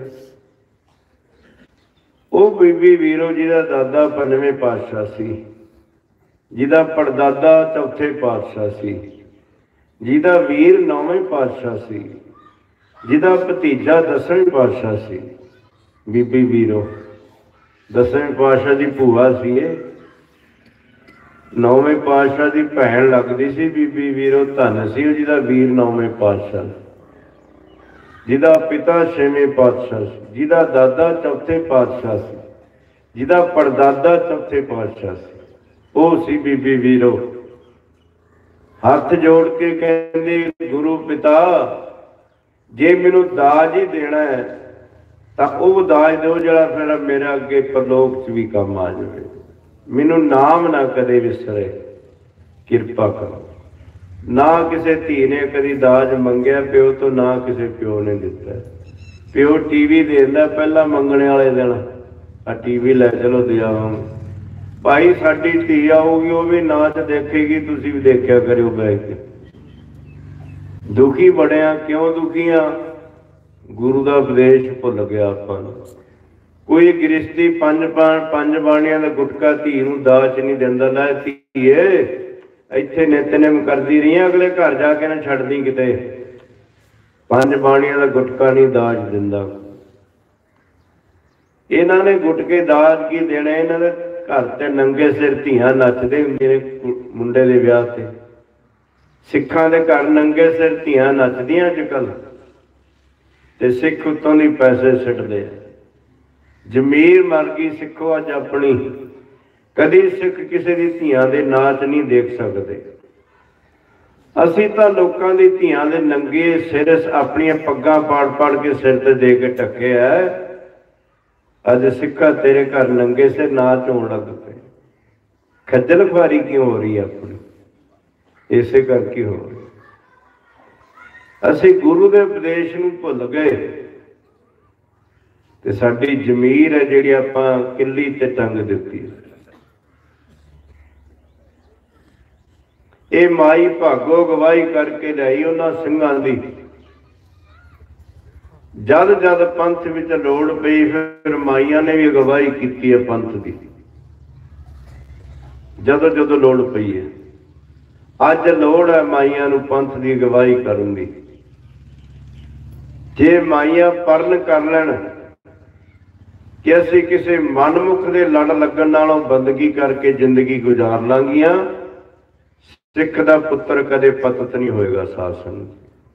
ਉਹ ਬੀਬੀ ਵੀਰੋ ਜਿਹਦਾ ਦਾਦਾ ਪੰਜਵੇਂ ਪਾਤਸ਼ਾਹ ਸੀ, ਜਿਹਦਾ ਪੜਦਾਦਾ ਚੌਥੇ ਪਾਤਸ਼ਾਹ ਸੀ, ਜਿਹਦਾ ਵੀਰ ਨੌਵੇਂ ਪਾਤਸ਼ਾਹ ਸੀ, ਜਿਹਦਾ ਭਤੀਜਾ ਦਸਵੇਂ ਪਾਤਸ਼ਾਹ ਸੀ, ਬੀਬੀ ਵੀਰੋ ਦਸਵੇਂ ਪਾਤਸ਼ਾਹ ਦੀ ਭੂਆ ਸੀ। ਇਹ ਨੌਵੇਂ ਪਾਤਸ਼ਾਹ ਦੀ ਭੈਣ ਲੱਗਦੀ ਸੀ ਬੀਬੀ ਵੀਰੋ। ਧੰਨ ਸੀ ਉਹ ਜਿਹਦਾ ਵੀਰ ਨੌਵੇਂ ਪਾਤਸ਼ਾਹ, ਜਿਹਦਾ ਪਿਤਾ ਛੇਵੇਂ ਪਾਤਸ਼ਾਹ ਸੀ, ਜਿਹਦਾ ਦਾਦਾ ਚੌਥੇ ਪਾਤਸ਼ਾਹ ਸੀ, ਜਿਹਦਾ ਪੜਦਾਦਾ ਚੌਥੇ ਪਾਤਸ਼ਾਹ ਸੀ। ਉਹ ਸੀ ਬੀਬੀ ਵੀਰੋ। ਹੱਥ ਜੋੜ ਕੇ ਕਹਿੰਦੀ, ਗੁਰੂ ਪਿਤਾ ਜੇ ਮੈਨੂੰ ਦਾਜ ਹੀ ਦੇਣਾ ਹੈ ਤਾਂ ਉਹ ਦਾਜ ਦਿਓ ਜਿਹੜਾ ਫਿਰ ਮੇਰਾ ਅੱਗੇ ਪਰਲੋਕ 'ਚ ਵੀ ਕੰਮ ਆ ਜਾਵੇ। ਮੈਨੂੰ ਨਾਮ ਨਾ ਕਦੇ ਵਿਸਰੇ, ਕਿਰਪਾ ਕਰੋ। ਨਾ ਕਿਸੇ ਧੀ ਨੇ ਕਦੀ ਦਾਜ ਮੰਗਿਆ ਪਿਓ ਤੋਂ, ਨਾ ਕਿਸੇ ਪਿਓ ਨੇ ਦਿੱਤਾ। ਪਿਓ ਟੀ ਵੀ ਦੇ ਦਿੰਦਾ ਪਹਿਲਾਂ ਮੰਗਣੇ ਵਾਲੇ ਦਿਨ, ਆ ਟੀ ਵੀ ਲੈ ਚਲੋ ਦੇ ਆਵਾਂਗੇ। ਭਾਈ ਸਾਡੀ ਧੀ ਆਊਗੀ, ਉਹ ਵੀ ਨਾਚ ਦੇਖੇਗੀ, ਤੁਸੀਂ ਵੀ ਦੇਖਿਆ ਕਰਿਓ ਬੈਠ ਕੇ। ਦੁਖੀ ਬੜਿਆ, ਕਿਉਂ ਦੁਖੀ ਆ? ਗੁਰੂ ਦਾ ਉਪਦੇਸ਼ ਭੁੱਲ ਗਿਆ ਆਪਾਂ ਨੂੰ। ਕੋਈ ਗ੍ਰਸਤੀ ਪੰਜ ਪੰਜ ਬਾਣੀਆਂ ਦਾ ਗੁਟਕਾ ਧੀ ਨੂੰ ਦਾਜ ਨਹੀਂ ਦਿੰਦਾ। ਲੈ ਧੀ ਧੀਏ ਇੱਥੇ ਨਿਤਨੇਮ ਕਰਦੀ ਰਹੀ, ਅਗਲੇ ਘਰ ਜਾ ਕੇ ਨਾ ਛੱਡਦੀ ਕਿਤੇ। ਪੰਜ ਬਾਣੀਆਂ ਦਾ ਗੁਟਕਾ ਨਹੀਂ ਦਾਜ ਦਿੰਦਾ। ਇਹਨਾਂ ਨੇ ਗੁਟਕੇ ਦਾਜ ਕੀ ਦੇਣੇ? ਇਹਨਾਂ ਦੇ ਘਰ ਤੇ ਨੰਗੇ ਸਿਰ ਧੀਆਂ ਨੱਚਦੇ ਹੁੰਦੇ ਨੇ ਮੁੰਡੇ ਦੇ ਵਿਆਹ ਤੇ। ਸਿੱਖਾਂ ਦੇ ਘਰ ਨੰਗੇ ਸਿਰ ਧੀਆਂ ਨੱਚਦੀਆਂ ਅੱਜ ਕੱਲ੍ਹ, ਤੇ ਸਿੱਖ ਉੱਤੋਂ ਦੀ ਪੈਸੇ ਸਿੱਟਦੇ ਆ। ਜ਼ਮੀਰ ਮਰ ਗਈ ਸਿੱਖੋ ਅੱਜ ਆਪਣੀ। ਕਦੀ ਸਿੱਖ ਕਿਸੇ ਦੀ ਧੀਆਂ ਦੇ ਨਾਚ ਨਹੀਂ ਦੇਖ ਸਕਦੇ। ਅਸੀਂ ਤਾਂ ਲੋਕਾਂ ਦੀ ਧੀਆਂ ਦੇ ਨੰਗੇ ਸਿਰ ਆਪਣੀਆਂ ਪੱਗਾਂ ਪਾੜ ਪਾੜ ਕੇ ਸਿਰ ਤੇ ਦੇ ਕੇ ਢੱਕਿਆ। ਅੱਜ ਸਿੱਖਾ ਤੇਰੇ ਘਰ ਨੰਗੇ ਸਿਰ ਨਾਚ ਹੋਣ ਲੱਗ ਪਏ। ਖੱਜਲ ਖੁਆਰੀ ਕਿਉਂ ਹੋ ਰਹੀ ਹੈ ਆਪਣੀ? ਇਸੇ ਕਰਕੇ ਹੋ ਰਹੀ। ਅਸੀਂ ਗੁਰੂ ਦੇ ਉਪਦੇਸ਼ ਨੂੰ ਭੁੱਲ ਗਏ ਤੇ ਸਾਡੀ ਜ਼ਮੀਰ ਹੈ ਜਿਹੜੀ ਆਪਾਂ ਕਿੱਲੀ ਤੇ ਟੰਗ ਦਿੱਤੀ। ਇਹ ਮਾਈ ਭਾਗੋ ਗਵਾਹੀ ਕਰਕੇ ਲਿਆਈ ਉਹਨਾਂ ਸਿੰਘਾਂ ਦੀ। ਜਦ ਜਦ ਪੰਥ ਵਿੱਚ ਲੋੜ ਪਈ ਫਿਰ ਮਾਈਆਂ ਨੇ ਵੀ ਅਗਵਾਈ ਕੀਤੀ ਹੈ ਪੰਥ ਦੀ। ਜਦੋਂ ਜਦੋਂ ਲੋੜ ਪਈ ਹੈ, ਅੱਜ ਲੋੜ ਹੈ ਮਾਈਆਂ ਨੂੰ ਪੰਥ ਦੀ ਅਗਵਾਈ ਕਰਨ ਦੀ। ਜੇ ਮਾਈਆਂ ਪਰਨ ਕਰ ਲੈਣ ਕਿ ਅਸੀਂ ਕਿਸੇ ਮਨਮੁਖ ਦੇ ਲੜ ਲੱਗਣ ਨਾਲੋਂ ਬੰਦਗੀ ਕਰਕੇ ਜ਼ਿੰਦਗੀ ਗੁਜ਼ਾਰ ਲਾਂਗੀਆਂ, ਸਿੱਖ ਦਾ ਪੁੱਤਰ ਕਦੇ ਪਤਿਤ ਨਹੀਂ ਹੋਏਗਾ। ਸਾਸਨ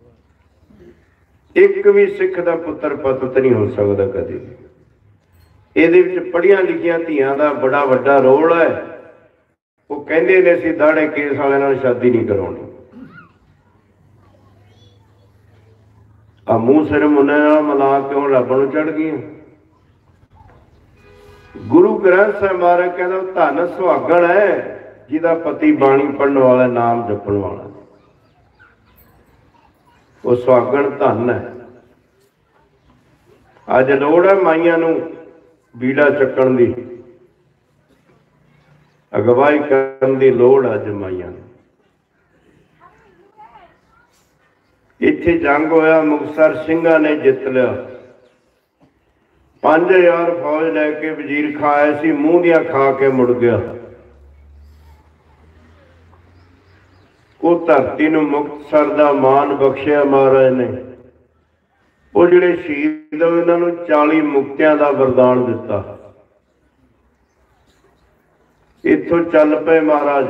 ਇੱਕ ਵੀ ਸਿੱਖ ਦਾ ਪੁੱਤਰ ਪਤਿਤ ਨਹੀਂ ਹੋ ਸਕਦਾ ਕਦੇ। ਇਹਦੇ ਵਿੱਚ ਪੜ੍ਹੀਆਂ ਲਿਖੀਆਂ ਧੀਆਂ ਦਾ ਬੜਾ ਵੱਡਾ ਰੋਲ ਹੈ। ਉਹ ਕਹਿੰਦੇ ਨੇ ਅਸੀਂ ਦਾੜੇ ਕੇਸ ਵਾਲਿਆਂ ਨਾਲ ਸ਼ਾਦੀ ਨਹੀਂ ਕਰਾਉਣੀ। ਆ ਮੂੰਹ ਸਿਰ ਮੁੰਨੇ ਨਾਲ ਮਿਲਾ ਕੇ ਹੁਣ ਰੱਬ ਨੂੰ ਚੜ੍ਹ ਗਈਆਂ। ਗੁਰੂ ਗ੍ਰੰਥ ਸਾਹਿਬ ਮਹਾਰਾਜ ਕਹਿੰਦਾ ਧਨ ਸੁਹਾਗਣ ਹੈ ਜਿਹਦਾ ਪਤੀ ਬਾਣੀ ਪੜ੍ਹਨ ਵਾਲਾ, ਨਾਮ ਜਪਣ ਵਾਲਾ। ਉਹ ਸੁਹਾਗਣ ਧਨ ਹੈ। ਅੱਜ ਲੋੜ ਹੈ ਮਾਈਆਂ ਨੂੰ ਬੀੜਾ ਚੱਕਣ ਦੀ, ਅਗਵਾਈ ਕਰਨ ਦੀ ਲੋੜ ਅੱਜ ਮਾਈਆਂ ਨੂੰ। ਇੱਥੇ ਜੰਗ ਹੋਇਆ, ਮੁਕਤਸਰ ਸਿੰਘਾਂ ਨੇ ਜਿੱਤ ਲਿਆ। ਪੰਜ ਹਜ਼ਾਰ ਫੌਜ ਲੈ ਕੇ ਵਜ਼ੀਰ ਖਾਂ ਆਇਆ ਸੀ, ਮੂੰਹ ਦੀਆਂ ਖਾ ਕੇ ਮੁੜ ਗਿਆ। ਉਹ ਧਰਤੀ ਨੂੰ ਮੁਕਤਸਰ ਦਾ ਮਾਣ ਬਖਸ਼ਿਆ ਮਹਾਰਾਜ ਨੇ। ਉਹ ਜਿਹੜੇ ਸ਼ਹੀਦ ਹੋਏ ਉਹਨਾਂ ਨੂੰ ਚਾਲੀ ਮੁਕਤਿਆਂ ਦਾ ਵਰਦਾਨ ਦਿੱਤਾ। ਇੱਥੋਂ ਚੱਲ ਪਏ ਮਹਾਰਾਜ।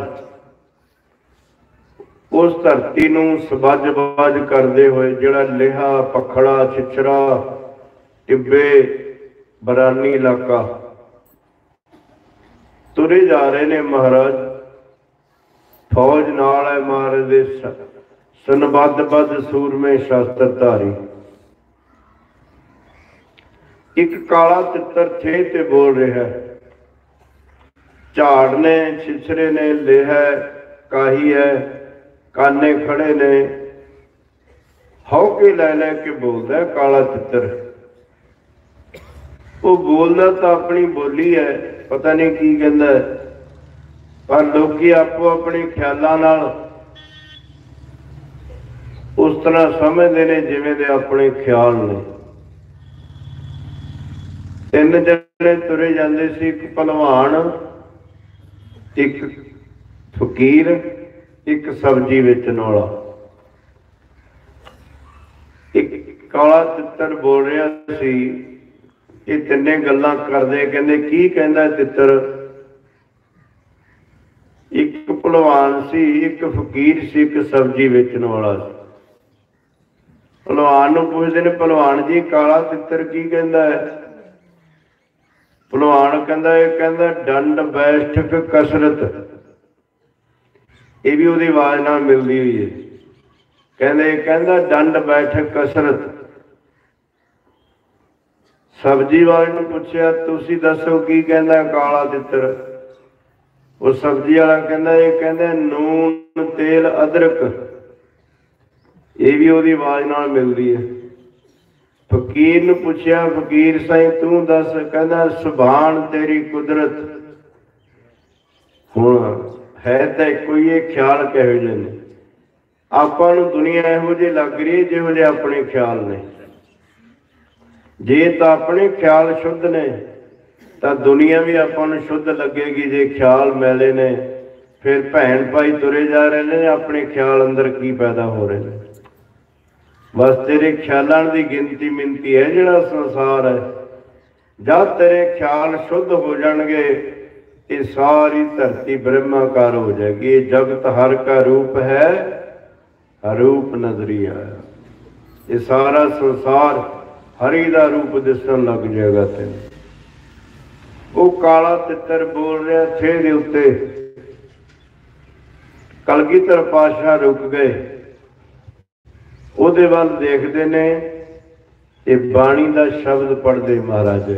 ਉਸ ਧਰਤੀ ਨੂੰ ਸਬੱਜ ਬਾਜ ਕਰਦੇ ਹੋਏ, ਜਿਹੜਾ ਲੇਹਾ, ਪਖੜਾ, ਛਿਛਰਾ, ਟਿੱਬੇ, ਬਰਾਨੀ ਇਲਾਕਾ, ਤੁਰੇ ਜਾ ਰਹੇ ਨੇ ਮਹਾਰਾਜ। ਫੌਜ ਨਾਲ ਹੈ ਮਹਾਰਾਜ ਦੇ, ਸਨਬੱਧ ਬੱਧ ਸੂਰਮੇ ਸ਼ਾਸਤਰ ਧਾਰੀ। ਇੱਕ ਕਾਲਾ ਤਿੱਤਰ ਥੇ ਤੇ ਬੋਲ ਰਿਹਾ। ਝਾੜ ਨੇ, ਛਿਛਰੇ ਨੇ, ਲੇਹਾ, ਕਾਹੀ ਹੈ, ਕਾਨੇ ਖੜੇ ਨੇ। ਹੌਕੇ ਲੈ ਲੈ ਕੇ ਬੋਲਦਾ ਕਾਲਾ ਤਿੱਤਰ। ਉਹ ਬੋਲਦਾ ਤਾਂ ਆਪਣੀ ਬੋਲੀ ਹੈ, ਪਤਾ ਨਹੀਂ ਕੀ ਕਹਿੰਦਾ, ਪਰ ਲੋਕੀ ਆਪੋ ਆਪਣੇ ਖਿਆਲਾਂ ਨਾਲ ਉਸ ਤਰ੍ਹਾਂ ਸਮਝਦੇ ਨੇ ਜਿਵੇਂ ਦੇ ਆਪਣੇ ਖਿਆਲ ਨੇ। ਤਿੰਨ ਜਣੇ ਤੁਰੇ ਜਾਂਦੇ ਸੀ, ਇੱਕ ਭਲਵਾਨ, ਇੱਕ ਫਕੀਰ, ਇੱਕ ਸਬਜ਼ੀ ਵੇਚਣ ਵਾਲਾ। ਇੱਕ ਕਾਲਾ ਤਿੱਤਰ ਬੋਲ ਰਿਹਾ ਸੀ। ਇਹ ਤਿੰਨੇ ਗੱਲਾਂ ਕਰਦੇ, ਕਹਿੰਦੇ ਕੀ ਕਹਿੰਦਾ ਤਿੱਤਰ? ਇੱਕ ਭਲਵਾਨ ਸੀ, ਇੱਕ ਫਕੀਰ ਸੀ, ਇੱਕ ਸਬਜ਼ੀ ਵੇਚਣ ਵਾਲਾ ਸੀ। ਭਲਵਾਨ ਨੂੰ ਪੁੱਛਦੇ ਨੇ, ਭਲਵਾਨ ਜੀ ਕਾਲਾ ਤਿੱਤਰ ਕੀ ਕਹਿੰਦਾ ਹੈ? ਭਲਵਾਨ ਕਹਿੰਦਾ, ਇਹ ਕਹਿੰਦਾ ਡੰਡ ਬੈਠਕ ਕਸਰਤ। ਇਹ ਵੀ ਉਹਦੀ ਆਵਾਜ਼ ਨਾਲ ਮਿਲਦੀ ਹੋਈ ਹੈ। ਕਹਿੰਦੇ ਕਹਿੰਦਾ ਡੰਡ ਬੈਠਕ ਕਸਰਤ। ਸਬਜ਼ੀ ਵਾਲੇ ਨੂੰ ਪੁੱਛਿਆ, ਤੁਸੀਂ ਦੱਸੋ ਕੀ ਕਹਿੰਦਾ ਕਾਲਾ ਤਿੱਤਰ? ਉਹ ਸਬਜ਼ੀ ਵਾਲਾ ਕਹਿੰਦਾ, ਇਹ ਕਹਿੰਦਾ ਨੂਨ, ਤੇਲ, ਅਦਰਕ। ਇਹ ਵੀ ਉਹਦੀ ਆਵਾਜ਼ ਨਾਲ ਮਿਲਦੀ ਹੈ। ਫਕੀਰ ਨੂੰ ਪੁੱਛਿਆ, ਫਕੀਰ ਸਾਈਂ ਤੂੰ ਦੱਸ। ਕਹਿੰਦਾ ਸੁਭਾਨ ਤੇਰੀ ਕੁਦਰਤ। ਹੁਣ ਹੈ ਤਾਂ ਇੱਕੋ ਹੀ, ਇਹ ਖਿਆਲ ਕਿਹੋ ਜਿਹੇ ਨੇ? ਆਪਾਂ ਨੂੰ ਦੁਨੀਆ ਇਹੋ ਜਿਹੀ ਲੱਗ ਰਹੀ ਜਿਹੋ ਜਿਹੇ ਆਪਣੇ ਖਿਆਲ ਨੇ। ਜੇ ਤਾਂ ਆਪਣੇ ਖਿਆਲ ਸ਼ੁੱਧ ਨੇ ਤਾਂ ਦੁਨੀਆ ਵੀ ਆਪਾਂ ਨੂੰ ਸ਼ੁੱਧ ਲੱਗੇਗੀ। ਜੇ ਖਿਆਲ ਮੈਲੇ ਨੇ फिर भैन भाई तुरे जा रहे ने, अपने ख्याल अंदर की पैदा हो रहे हैं। बस तेरे ख्यालों की गिनती मिनती है जिहड़ा संसार है। जब तेरे ख्याल शुद्ध हो जाएंगे, ये सारी धरती ब्रह्माकार हो जाएगी। ये जगत हर का रूप है, रूप नजरी आया। ये सारा संसार हरि का रूप दिसन लग जाएगा तेन। वो काला तितर बोल रहा थे दे उत्ते, कलगीधर पातशाह रुक गए, ਉਹਦੇ ਵੱਲ देखते ने, ये बाणी का शब्द पढ़ते महाराज।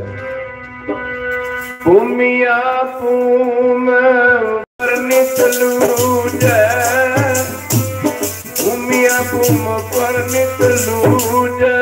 भूमिया भूम परनित लूजै, भूमिया भूम परनित लूजै,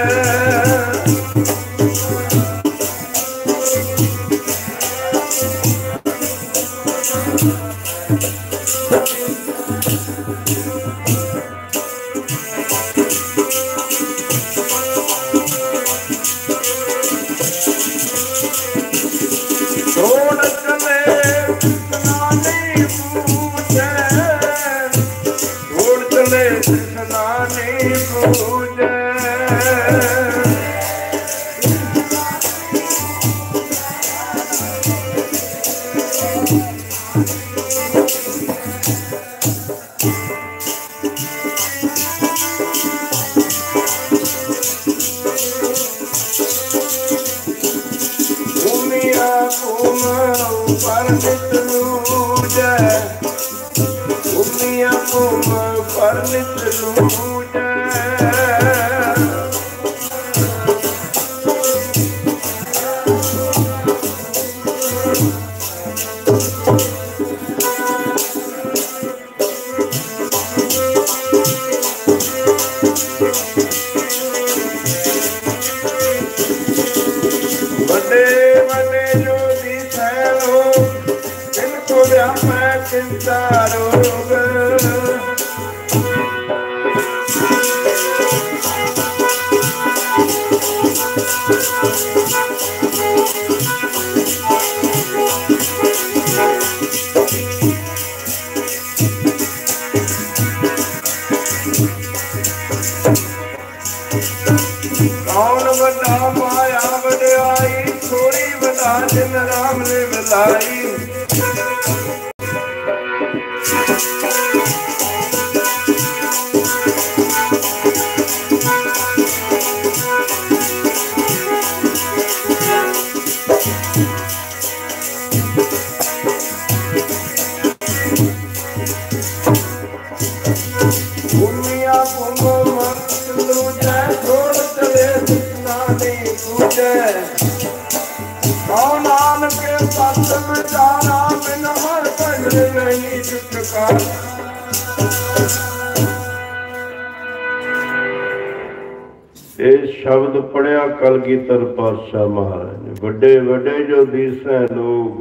शब्द पढ़िया कलगीधर पातशाह महाराज ने। बड़े बड़े जो दिसै लोग,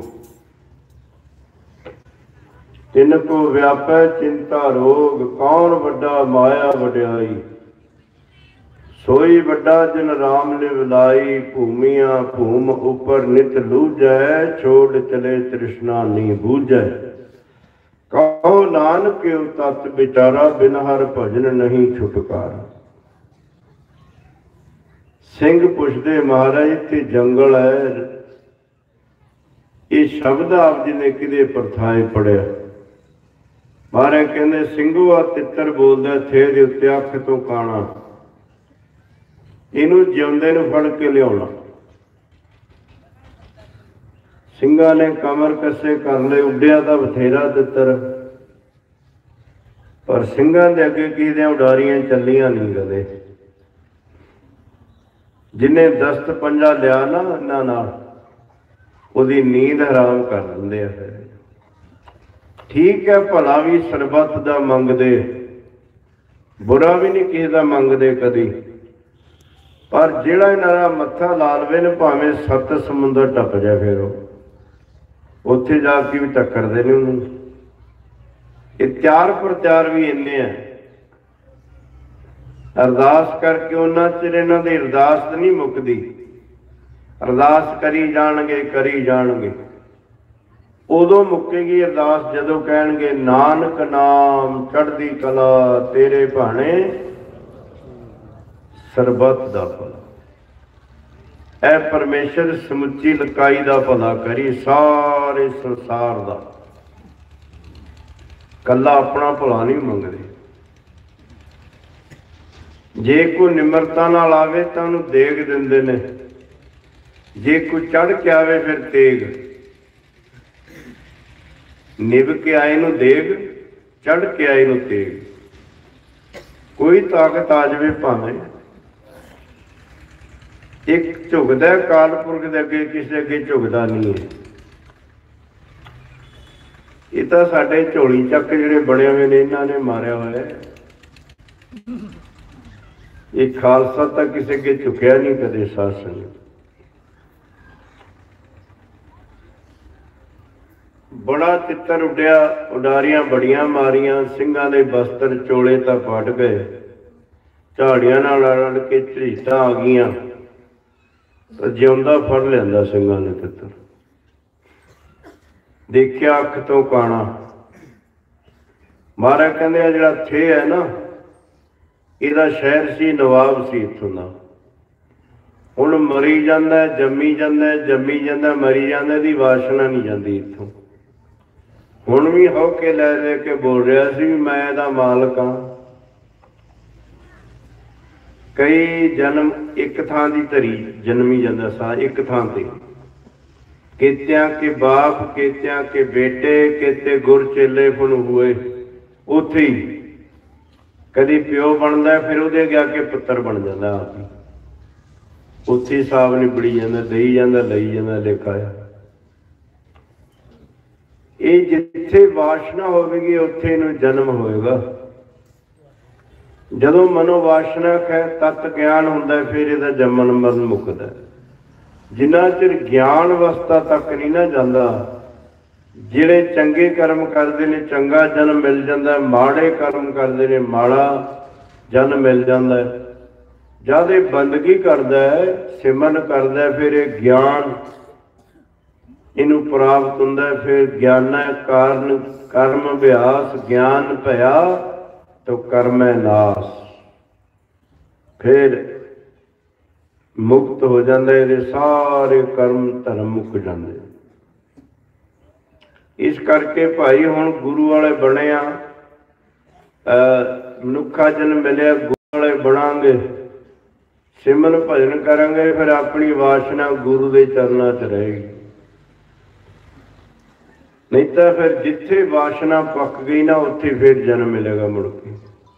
तिनको व्यापै चिंता रोग, कौन बड़ा माया वड्याई, सोई बड़ा जिन राम ने विलाई, भूमिया भूम ऊपर नित लूजै, छोड़ चले तृष्णा नी बूझै, कहो नानक के तत् बिचारा, बिन हर भजन नहीं छुटकारा। सिंह पुछदे महाराज ते जंगल है, ये शब्द आप जी ने किदे परथाए पढ़िया? महाराज कहंदे ਸਿੰਘੋ आ तितर बोलदा थे दे उत्ते अख तो काना, इनू जिउंदे नू फड़ के लियाउणा। ਸਿੰਘਾਂ ने कमर कसे कर ले, उड्डिया तां बथेरा तितर, पर ਸਿੰਘਾਂ दे अगे किहदियां उडारियां ਚੱਲੀਆਂ नहीं कदे। जिन्हें दस्त पंजा लिया ना इन्हां नाल, उहदी नींद हराम कर दिंदे आ। ठीक है, भला भी सरबत दा मंगदे, बुरा भी नहीं किसी दा मंगदे कदी, पर जिहड़ा इन्हां दा मत्था ला लवे न, भावें सत्त समुंदर टप जाए, फिर वो उत्थे जाके भी टक्करदे ने उन्हूं। ये त्यार प्रत्यार भी इन्ने है। अरदास करके उन्ना चिर इन्हां दी अरदास नहीं मुकदी, अरदास करी जाणगे करी जाणगे। उदों मुक्केगी अरदास जदों कहणगे नानक नाम चढ़दी कला तेरे भाणे सरबत दा भला। ऐ परमेश्वर समुची लकाई दा भला करी, सारे संसार दा, कला अपना भला नहीं मंगदे। जे कोई निमरता नाल आवे तां उहनूं देग दिंदे ने, जे कोई चढ़ के आवे फिर तेग। निभ के आए नूं देग, चढ़ के आए नूं तेग। कोई ताकत आ जावे भावें, एक झुकदा काल पुरख दे अगे, किसी अगे झुकदा नहीं है। ये तो साडे झोली चक जिहड़े बने हुए ने इन्हां ने मारिया होया है। ये खालसा तो किसी अगे झुकिया नहीं कदे। शासन बड़ा चित्तर उड्या, उडारियां बड़ियां मारियां, सिंघां दे बस्तर चोले तां पट गए, झाड़ियां नाल लड़ के झरीटां आ गईयां, तो जिउंदा फड़ लिआंदा सिंघां ने तित्तर। देखिया अख तो काना। महाराज कहंदे आ जिहड़ा थे है ना, इहदा शहर सी, नवाब सी इत्थों दा। हुण मरी जांदा, जम्मी जांदा, जम्मी जांदा, मरी जांदा, इहदी वासना नहीं जांदी इत्थों। हुण भी होके लै ले के बोल रहा सी मैं इहदा मालक हां। कई जन्म एक थां दी धरी जन्मी जांदा सा, एक थां ते। केत्यां के बाप, केत्यां के बेटे, केते गुर चेले फुण हुए उत्थे ही। कदी प्यो बनता फिर उहदे अगे आके पुत्तर बन जाता, आप ही उत्थे हिसाब निबड़ी जाता, दई जाता, लई जाता लेखा। ये जिथे वासना होगी उत्थे इहनूं जन्म होएगा। जदों मनोवासना है तत् ज्ञान हुंदा, फिर इहदा जमन मरण मुकदा। जिन्ना चिर ज्ञान अवस्था तक नहीं ना जाता, जिहड़े चंगे कर्म करते हैं चंगा जन्म मिल जाता, माड़े कर्म करते हैं माड़ा जन्म मिल जाता है। जद ये बंदगी करता है, सिमरन करता है, फिर ये ज्ञान इनू प्राप्त होंदा है। फिर ज्ञान कारण कर्म अभ्यास, ज्ञान भया तो कर्म है नाश, फिर मुक्त हो जाता है, सारे कर्म धर्म मुक जाते। इस करके भाई हुण गुरु वाले बने आ, मनुखा जन्म मिलिया, गुरु वाले बनांगे, सिमरन भजन करांगे, फिर अपनी वासना गुरु के चरणों च रहेगी। नहीं तो फिर जिथे वासना पक गई ना, उत्थे फिर जन्म मिलेगा मुड़ के।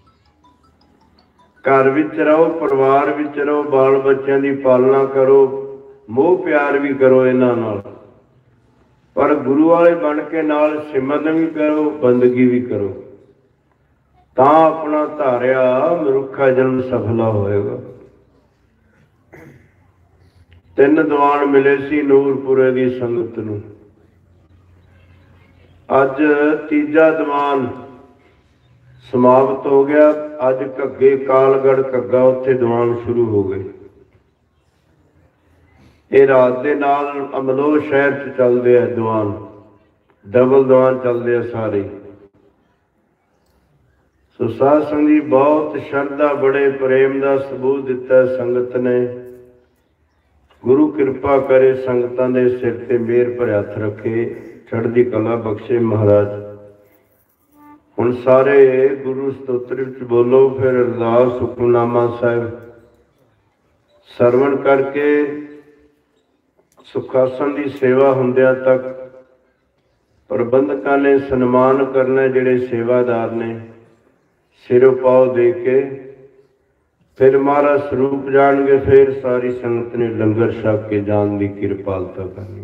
घर विच रहो, परिवार विच रहो, बाल बच्चों की पालना करो, मोह प्यार भी करो इन्हां नाल, पर गुरु वाले बन के नाल सिमरन भी करो, बंदगी भी करो, तां अपना धारिया मनुखा जन्म सफला होएगा। तीन दीवान मिले सी नूरपुरे की संगत नूं। अज तीजा दीवान समाप्त हो गया। अज घग्गे कालगढ़ घग्गा उत्थे दीवान शुरू हो गए। ये रात दे नाल अमलोह शहर च चलते हैं दीवान, डबल दीवान चलते हैं सारे। सो साध संगत जी बहुत श्रद्धा बड़े प्रेम का सबूत दिता संगत ने। गुरु कृपा करे संगतां दे सिर ते मेहर भर हथ रखे, चढ़दी कला बख्शे महाराज। हुण सारे गुरु स्तोत्र विच बोलो, फिर अरदास हुक्मनामा साहिब सरवण करके सुखासन की सेवा हुंदिया तक प्रबंधकां ने सन्मान करना, जिहड़े सेवादार ने सिरों पाव दे के फिर महाराज स्वरूप जाणगे। फिर सारी संगत ने लंगर छक के जान की कृपालता करनी।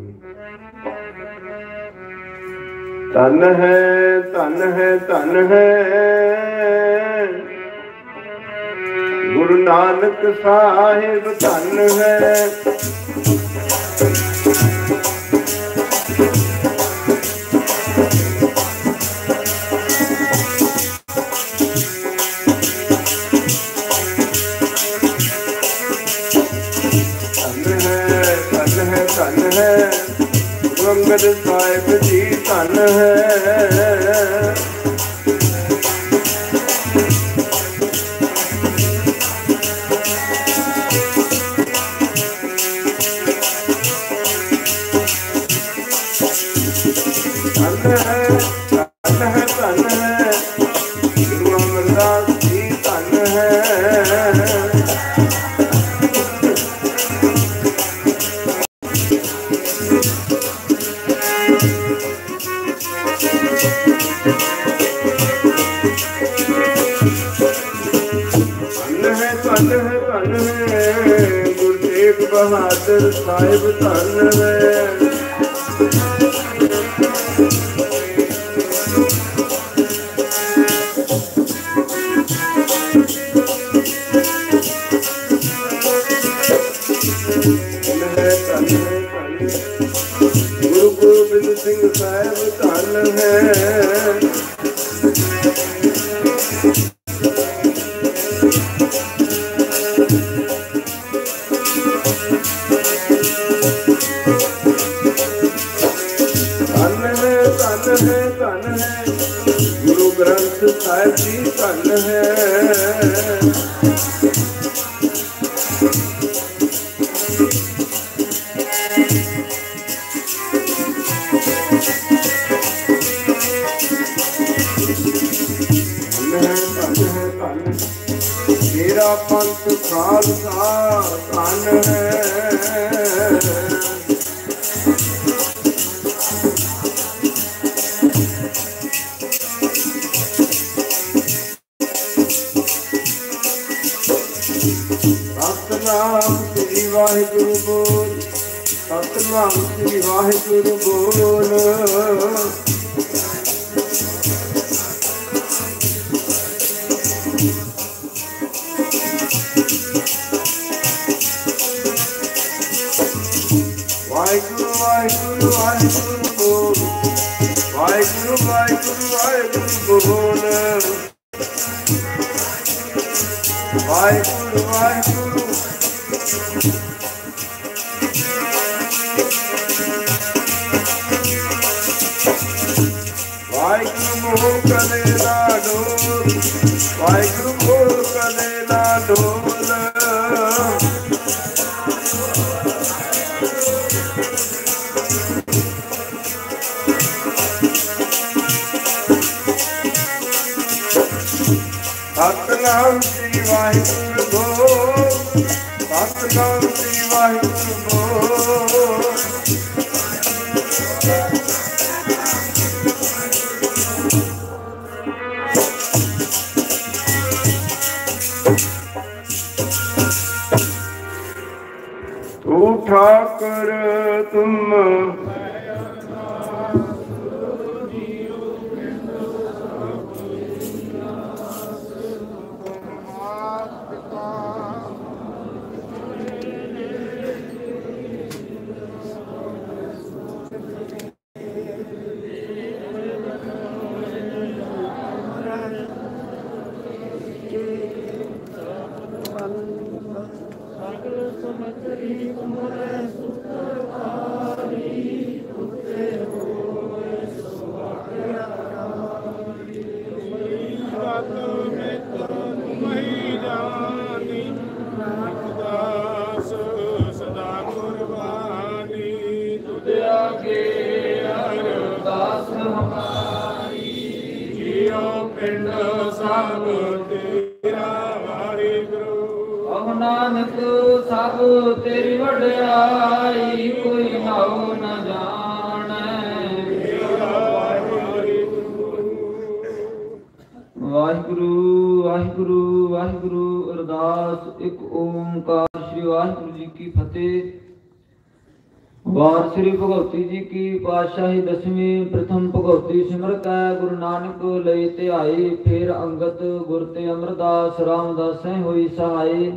धन है धन है धन है गुरु नानक साहिब, धन है धन है धन है धन है गुरु अंगद साहिब जी। ਧਨ ਹੈ। ਧਨ ਹੈ ਧਨ ਹੈ ਧਨ ਹੈ ਗੁਰੂ ਅਮਰਦਾਸ ਜੀ ਧਨ ਹੈ। ਧਨ ਹੈ ਧਨ ਹੈ ਗੁਰੂ ਤੇਗ ਬਹਾਦਰ ਸਾਹਿਬ ਧਨ ਹੈ। ਗੁਰੂ ਗੋਬਿੰਦ ਸਿੰਘ ਸਾਹਿਬ ਧਨ ਹੈ। ਧਨ ਹੈ ਧਨ ਹੈ ਧਨ ਹੈ ਗੁਰੂ ਗ੍ਰੰਥ ਸਾਹਿਬ ਜੀ ਧਨ ਹੈ। ਤੇਰਾ ਪੰਥ ਖਾਲਸਾ ਧਨ ਹੈ। ਸਤਿਨਾਮ ਸ੍ਰੀ ਵਾਹਿਗੁਰੂ ਬੋਲ, ਸਤਿਨਾਮ ਸ੍ਰੀ ਵਾਹਿਗੁਰੂ ਬੋਲ। ਵਾਹਿਗੁਰੂ ਵਾਹਿਗੁਰੂ ਵਾਹਿਗੁਰੂ ਬੋਲ, ਵਾਹਿਗੁਰੂ ਵਾਹਿਗੁਰੂ ਵਾਹਿਗੁਰੂ ਬੋਲ। ਵਾਹਿਗੁਰੂ ਵਾਹਿਗੁਰੂ ਵਾਹਿਗੁਰੂ ਮੋਹ ਕਲੇ ਨਾ ਡੋਲ, ਵਾਹਿਗੁਰੂ ਮੋਹ ਕਲੇ ਨਾ ਡੋਲ। ਸਤਿਨਾਮ ਸ੍ਰੀ ਵਾਹਿਗੁਰੂ ਬੋਲ, ਸਤਿਨਾਮ ਸ੍ਰੀ ਵਾਹਿਗੁਰੂ ਬੋਲ। ਤੂੰ ਠਾਕੁਰ ਤੁਮ ਨਾਨਕ ਸਭ ਤੇਰੀ ਵਡਿਆਈ, ਕੋਈ ਨਾਉ ਨ ਜਾਣੈ। ਵਾਹਿਗੁਰੂ ਵਾਹਿਗੁਰੂ ਵਾਹਿਗੁਰੂ। ਅਰਦਾਸ ਇੱਕ ਓੰਕਾਰ ਸ੍ਰੀ ਵਾਹਿਗੁਰੂ ਜੀ ਕੀ ਫਤਿਹ। ਵਾਰ ਸ੍ਰੀ ਭਗਵਤੀ ਜੀ ਕੀ ਪਾਤਸ਼ਾਹੀ ਦਸਵੀਂ ਪ੍ਰਥਮ ਭਗਵਤੀ ਸਿਮਰਤ ਹੈ। ਗੁਰੂ ਨਾਨਕ ਲਈ ਧਿਆਈ, ਫੇਰ ਅੰਗਦ ਗੁਰ ਤੇ ਅਮਰਦਾਸ ਰਾਮਦਾਸੈ ਹੋਈ ਸਹਾਈ।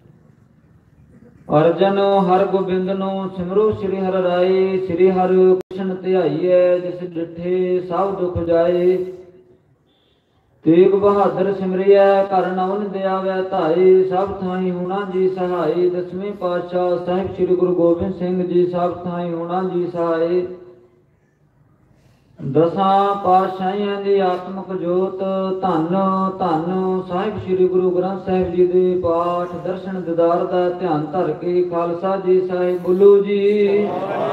ਅਰਜਨ ਹਰ ਗੋਬਿੰਦ ਨੂੰ ਸਿਮਰੋ ਸ੍ਰੀ ਹਰਿ ਰਾਏ। ਸ੍ਰੀ ਹਰਿ ਕ੍ਰਿਸ਼ਨ ਧਿਆਈਐ, ਜਿਸ ਡਿਠੇ ਸਭ ਦੁਖ ਜਾਏ। ਤੇਗ ਬਹਾਦਰ ਸਿਮਰਿਐ, ਘਰ ਨਵਨ ਦਿਆਵੈ ਧਾਈ। ਸਭ ਥਾਈ ਹੋਣਾ ਜੀ ਸਹਾਈ। ਦਸਵੇਂ ਪਾਤਸ਼ਾਹ ਸਾਹਿਬ ਸ੍ਰੀ ਗੁਰੂ ਗੋਬਿੰਦ ਸਿੰਘ ਜੀ ਸਭ ਥਾਈ ਹੋਣਾ ਜੀ ਸਹਾਈ। ਦਸਾਂ ਪਾਤਸ਼ਾਹੀਆਂ ਦੀ ਆਤਮਿਕ ਜੋਤ। ਧੰਨ ਧੰਨ ਸਾਹਿਬ ਸ੍ਰੀ ਗੁਰੂ ਗ੍ਰੰਥ ਸਾਹਿਬ ਜੀ ਦੇ ਪਾਠ ਦਰਸ਼ਨ ਦਿਦਾਰ ਦਾ ਧਿਆਨ ਧਰ ਕੇ ਖਾਲਸਾ ਜੀ ਸਾਹਿਬ ਬੋਲੋ ਜੀ।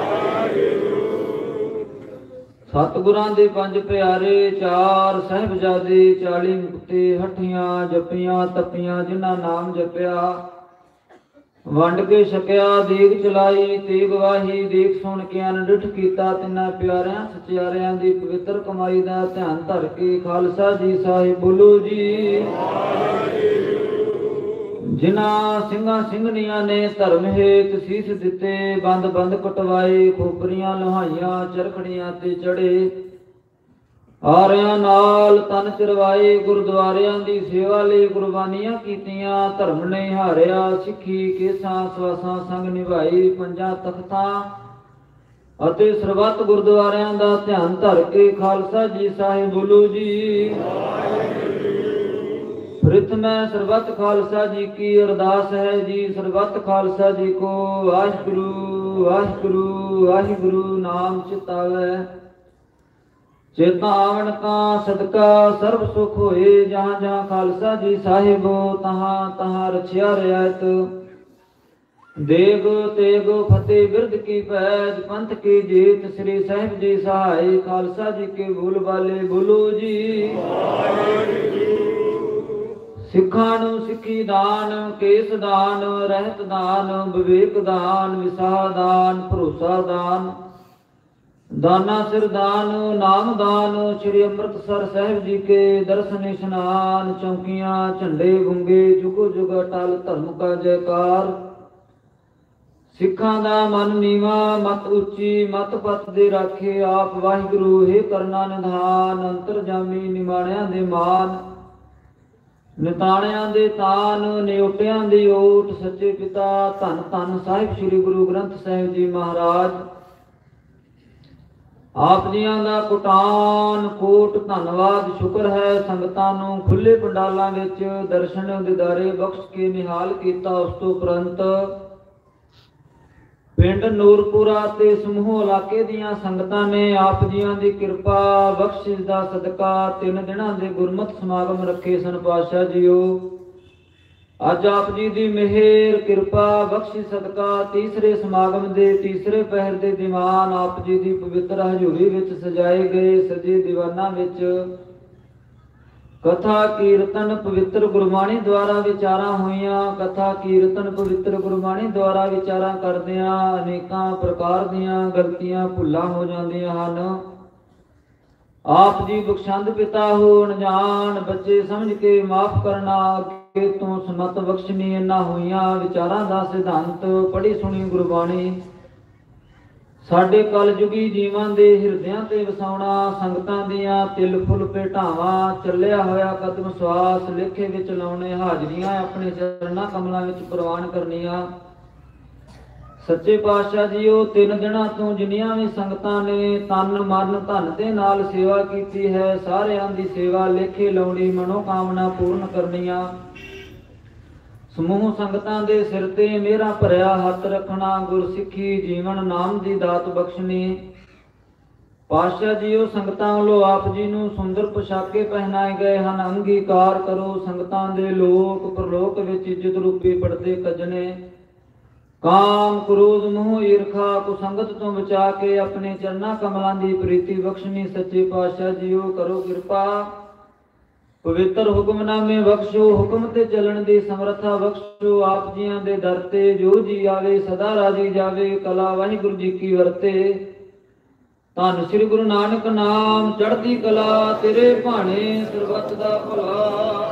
ਸਤਿਗੁਰਾਂ ਦੇ ਪੰਜ ਪਿਆਰੇ, ਚਾਰ ਸਾਹਿਬਜ਼ਾਦੇ, ਚਾਲੀ ਮੁਕਤੇ, ਹੱਠੀਆਂ ਜੱਪੀਆਂ ਤੱਪੀਆਂ, ਜਿਨ੍ਹਾਂ ਨਾਮ ਜਪਿਆ ਵੰਡ ਕੇ ਛਕਿਆ, ਦੇਗ ਚਲਾਈ ਤੇਗ ਵਾਹੀ, ਦੇਖ ਸੁਣ ਕੇ ਅਨਡਿਠ ਕੀਤਾ, ਤਿੰਨਾਂ ਪਿਆਰਿਆਂ ਸਚਿਆਰਿਆਂ ਦੀ ਪਵਿੱਤਰ ਕਮਾਈ ਦਾ ਧਿਆਨ ਧਰ ਕੇ ਖਾਲਸਾ ਜੀ ਸਾਹਿਬ ਬੋਲੋ ਜੀ। ਜਿਨ੍ਹਾਂ ਸਿੰਘਾਂ ਸਿੰਘਣੀਆਂ ਨੇ ਧਰਮ ਹੇਤ ਸੀਸ ਦਿੱਤੇ, ਬੰਦ ਬੰਦ ਕਟਵਾਏ, ਖੋਪਰੀਆਂ ਲੋਹਾਈਆਂ, ਚਰਖੜੀਆਂ ਤੇ ਚੜੇ, ਆਰਿਆਂ ਨਾਲ ਤਨ ਚਰਵਾਏ, ਗੁਰਦੁਆਰਿਆਂ ਦੀ ਸੇਵਾ ਲਈ ਕੁਰਬਾਨੀਆਂ ਕੀਤੀਆਂ, ਧਰਮ ਨੇ ਹਾਰਿਆ, ਸਿੱਖੀ ਕੇਸਾਂ ਸਵਾਸਾਂ ਸੰਗ ਨਿਭਾਈ, ਪੰਜਾਂ ਤਖਤਾਂ ਅਤੇ ਸਰਬੱਤ ਗੁਰਦੁਆਰਿਆਂ ਦਾ ਧਿਆਨ ਧਰ ਕੇ ਖਾਲਸਾ ਜੀ ਸਾਹਿਬ ਬੋਲੋ ਜੀ। ਪ੍ਰਥਮੈ ਸਰਬੱਤ ਖਾਲਸਾ ਜੀ ਕੀ ਅਰਦਾਸ ਹੈ ਜੀ। ਸਰਬੱਤ ਖਾਲਸਾ ਜੀ ਕੋ ਵਾਹਿਗੁਰੂ ਵਾਹਿਗੁਰੂ ਵਾਹਿਗੁਰੂ ਨਾਮ ਚਿਤਾਵੈ, ਚੇਤਾ ਆਵਣ ਕਾ ਸਦਕਾ ਸਰਬ ਸੁਖ ਹੋਏ। ਜਹਾਂ ਜਹਾਂ ਖਾਲਸਾ ਜੀ ਸਾਹਿਬ ਤਹਾਂ ਤਹਾਂ ਰਛਿਆ ਰਿਆਇਤ, ਦੇਗ ਤੇਗ ਫਤਿਹ ਬਿਰਧ ਕੀ ਪੈਜ, ਪੰਥ ਕੀ ਜੀਤ ਸ੍ਰੀ ਸਾਹਿਬ ਜੀ ਸਹਾਈ। ਖਾਲਸਾ ਜੀ ਕੇ ਬੋਲ ਬਾਲੇ ਬੋਲੋ ਜੀ। ਸਿੱਖਾਂ ਨੂੰ ਸਿੱਖੀ ਦਾਨ, ਕੇਸ ਦਾਨ, ਰਹਿਤ ਦਾਨ, ਵਿਵੇਕ ਦਾਨ, ਵਿਸਾਹ ਦਾਨ, ਭਰੋਸਾ ਦਾਨ, ਦਾਨਾ ਸਿਰ ਦਾਨ, ਨਾਮ ਦਾਨ, ਸ੍ਰੀ ਅੰਮ੍ਰਿਤਸਰ ਸਾਹਿਬ ਜੀ ਕੇ ਦਰਸ਼ਨ ਇਸ਼ਨਾਨ, ਚੌਕੀਆਂ ਝੰਡੇ ਗੁੰਗੇ, ਜੁਗੋ ਜੁਗ ਅਟਲ ਧਰਮ ਕਾ ਜੈਕਾਰ। ਸਿੱਖਾਂ ਦਾ ਮਨ ਨੀਵਾ, ਮਤ ਉੱਚੀ, ਮਤ ਪਤ ਦੇ ਰਾਖੇ ਆਪ ਵਾਹਿਗੁਰੂ। ਹੈ ਕਰਨਾ ਨਿਧਾਨ, ਅੰਤਰਜਾਮੀ, ਨਿਮਾਣਿਆਂ ਦੇ ਮਾਨ, ਨਿਤਾਣਿਆਂ ਦੇ ਤਾਨ, ਨਿਉਟਿਆਂ ਦੀ ਓਟ, ਸੱਚੇ ਪਿਤਾ ਧੰਨ ਧੰਨ ਸਾਹਿਬ ਸ੍ਰੀ ਗੁਰੂ ਗ੍ਰੰਥ ਸਾਹਿਬ ਜੀ ਮਹਾਰਾਜ। ਆਪ ਜੀਆਂ ਦਾ ਕੋਟਾਨ ਕੋਟ ਧੰਨਵਾਦ ਸ਼ੁਕਰ ਹੈ। ਸੰਗਤਾਂ ਨੂੰ ਖੁੱਲੇ ਪੰਡਾਲਾਂ ਵਿੱਚ ਦਰਸ਼ਨ ਦਿਦਾਰੇ ਬਖਸ਼ ਕੇ ਨਿਹਾਲ ਕੀਤਾ। ਉਸ ਤੋਂ ਉਪਰੰਤ ਪਿੰਡ ਨੂਰਪੁਰਾ ਤੇ ਸਮੂਹ ਇਲਾਕੇ ਦੀਆਂ ਸੰਗਤਾਂ ਨੇ ਆਪ ਜੀਆਂ ਦੀ ਕਿਰਪਾ ਬਖਸ਼ਿਸ਼ ਦਾ ਸਦਕਾ ਤਿੰਨ ਦਿਨਾਂ ਦੇ ਗੁਰਮਤਿ ਸਮਾਗਮ ਰੱਖੇ ਸਨ। ਪਾਤਸ਼ਾਹ ਜੀਓ, ਅੱਜ ਆਪ ਜੀ ਦੀ ਮਿਹਰ ਕਿਰਪਾ ਬਖਸ਼ਿਸ਼ ਸਦਕਾ ਤੀਸਰੇ ਸਮਾਗਮ ਦੇ ਤੀਸਰੇ ਪਹਿਰ ਦੇ ਦੀਵਾਨ ਆਪ ਜੀ ਦੀ ਪਵਿੱਤਰ ਹਜ਼ੂਰੀ ਵਿੱਚ ਸਜਾਏ ਗਏ। ਸਜੇ ਦੀਵਾਨਾਂ ਵਿੱਚ ਕਥਾ ਕੀਰਤਨ ਪਵਿੱਤਰ ਗੁਰਬਾਣੀ ਦੁਆਰਾ ਵਿਚਾਰਾਂ ਹੋਈਆਂ। ਕਥਾ ਕੀਰਤਨ ਪਵਿੱਤਰ ਗੁਰਬਾਣੀ ਦੁਆਰਾ ਵਿਚਾਰਾਂ ਕਰਦਿਆਂ ਅਨੇਕਾਂ ਪ੍ਰਕਾਰ ਦੀਆਂ ਗਲਤੀਆਂ ਭੁੱਲਾਂ ਹੋ ਜਾਂਦੀਆਂ ਹਨ। ਆਪ ਜੀ ਬਖਸ਼ੰਦ ਪਿਤਾ ਹੋ, ਅਣਜਾਣ ਬੱਚੇ ਸਮਝ ਕੇ ਮਾਫ ਕਰਨਾ, ਅੱਗੇ ਤੋਂ ਸਮਤ ਬਖਸ਼ਣੀ। ਇਹਨਾਂ ਹੋਈਆਂ ਵਿਚਾਰਾਂ ਦਾ ਸਿਧਾਂਤ ਪੜ੍ਹੀ ਸੁਣੀ ਗੁਰਬਾਣੀ ਸਾਡੇ ਕਲਯੁਗੀ ਜੀਵਾਂ ਦੇ ਹਿਰਦਿਆਂ ਤੇ ਵਸਾਉਣਾ। ਸੰਗਤਾਂ ਦੀਆਂ ਤਿਲ ਫੁੱਲ ਭੇਟਾਵਾਂ, ਚੱਲਿਆ ਹੋਇਆ ਕਦਮ ਸਵਾਸ ਲੇਖੇ ਵਿੱਚ ਲਾਉਣੇ, ਹਾਜ਼ਰੀਆਂ ਆਪਣੇ ਚਰਨਾਂ ਕਮਲਾਂ ਵਿੱਚ ਪ੍ਰਵਾਨ ਕਰਨੀਆਂ। ਸੱਚੇ ਪਾਤਸ਼ਾਹ ਜੀਓ, ਤਿੰਨ ਦਿਨਾਂ ਤੋਂ ਜਿੰਨੀਆਂ ਵੀ ਸੰਗਤਾਂ ਨੇ ਤਨ ਮਨ ਧਨ ਦੇ ਨਾਲ ਸੇਵਾ ਕੀਤੀ ਹੈ, ਸਾਰਿਆਂ ਦੀ ਸੇਵਾ ਲੇਖੇ ਲਾਉਣੀ, ਮਨੋਕਾਮਨਾ ਪੂਰਨ ਕਰਨੀਆਂ। ਸਮੂਹ ਸੰਗਤਾਂ ਦੇ ਸਿਰ ਤੇ ਮੇਰਾ ਭਰਿਆ ਹੱਥ ਰੱਖਣਾ, ਗੁਰਸਿੱਖੀ ਜੀਵਨ ਨਾਮ ਦੀ ਦਾਤ ਬਖਸ਼ਣੀ। ਪਾਤਸ਼ਾਹ ਜੀਓ, ਸੰਗਤਾਂ ਵੱਲੋਂ ਆਪ ਜੀ ਨੂੰ ਸੁੰਦਰ ਪੁਸ਼ਾਕੇ ਪਹਿਨਾਏ ਗਏ ਹਨ, ਅੰਗੀਕਾਰ ਕਰੋ। ਸੰਗਤਾਂ ਦੇ ਲੋਕ ਪ੍ਰਲੋਕ ਵਿੱਚ ਇੱਜ਼ਤ ਰੂਪੀ ਪੜਦੇ ਕੱਜਣੇ, ਕਾਮ ਕ੍ਰੋਧ ਮੋਹ ਈਰਖਾ ਕੁਸੰਗਤ ਤੋਂ ਬਚਾ ਕੇ ਆਪਣੇ ਚਰਨਾਂ ਕਮਲਾਂ ਦੀ ਪ੍ਰੀਤੀ ਬਖਸ਼ਣੀ। ਸੱਚੇ ਪਾਤਸ਼ਾਹ ਜੀਓ, ਕਰੋ ਕਿਰਪਾ, ਪਵਿੱਤਰ ਹੁਕਮਨਾਮੇ ਬਖਸ਼ੋ, ਹੁਕਮ ਤੇ ਚੱਲਣ ਦੀ ਸਮਰੱਥਾ ਬਖਸ਼ੋ। ਆਪ ਜੀਆਂ ਦੇ ਦਰ ਤੇ ਜੋ ਜੀ ਆਵੇ ਸਦਾ ਰਾਜੀ ਜਾਵੇ, ਕਲਾ ਵਾਹਿਗੁਰੂ ਜੀ ਕੀ ਵਰਤੇ। ਧੰਨ ਸ੍ਰੀ ਗੁਰੂ ਨਾਨਕ ਨਾਮ ਚੜ੍ਹਦੀ ਕਲਾ, ਤੇਰੇ ਭਾਣੇ ਸਰਬੱਤ ਦਾ ਭਲਾ।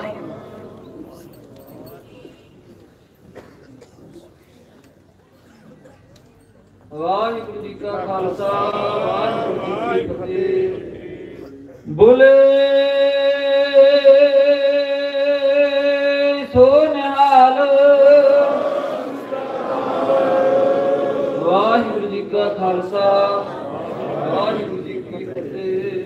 ਵਾਹਿਗੁਰੂ ਜੀ ਕਾ ਖਾਲਸਾ, ਵਾਹਿਗੁਰੂ ਜੀ ਕੀ ਫਤਿਹ। ਬੋਲੇ ਸੋ ਨਿਹਾਲ। ਵਾਹਿਗੁਰੂ ਜੀ ਕਾ ਖਾਲਸਾ, ਵਾਹਿਗੁਰੂ ਜੀ ਕੀ ਫਤਿਹ।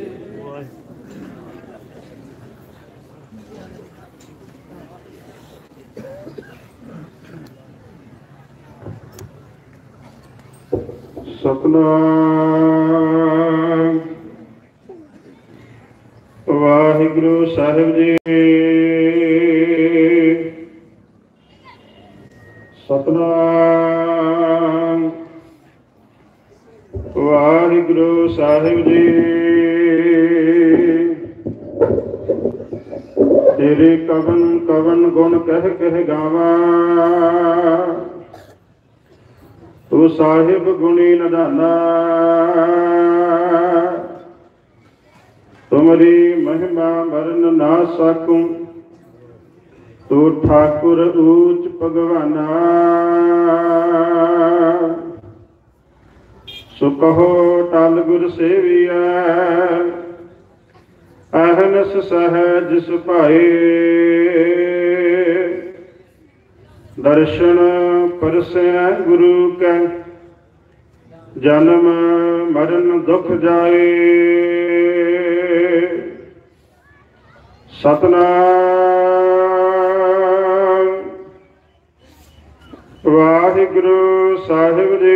ਸਤਨਾਮ वाहिगुरु साहिब जी। सतनाम वाहिगुरु साहिब जी। तेरे कवन कवन गुण कह कह गावा, तू साहिब गुणी नदाना। तुमरी महिमा मरन ना सकूं, तू ठाकुर ऊच भगवाना। सो कहो टल गुर सेविया, अहनस सहज सुभाए। दर्शन परसै गुरु कै, जन्म मरण दुख जाए। सतनाम वाहिगुरु साहिब जी।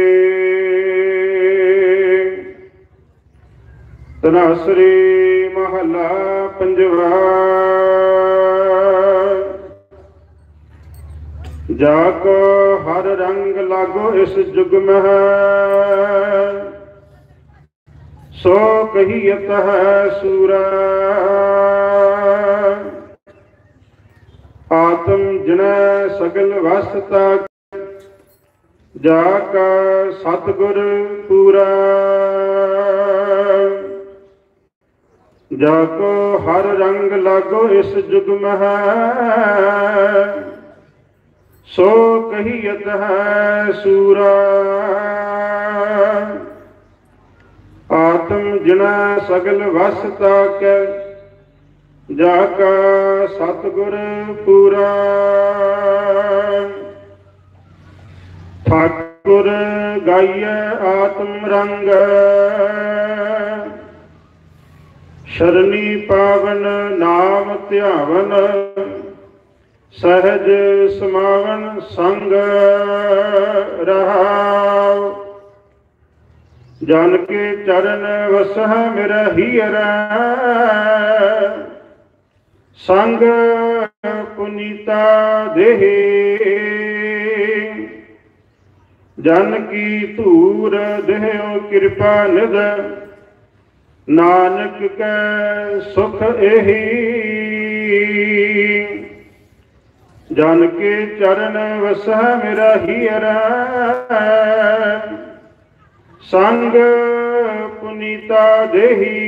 तनासरी महला पंजवा। जाको हर रंग लागो इस जुग में, सो कहियत है सूरा। आत्म जिनै सगल वसता, जाका सतगुर पूरा। जाको हर रंग लागो इस जुग में, सो कहियत है सूरा। आत्म जिनै सगल वसता के, जाका सतगुर पूरा। ठाकुर गाइए आत्म रंग, शरणी पावन नाम ध्यावन। सहज समावन संग रहाव, जन के चरण वसह मेरा हीरा। संग पुनीता देहे, जन की धूर देहो कृपा निध। नानक कै सुख एही, जन के चरण वसह मेरा हीरा। संग पुनीता देही,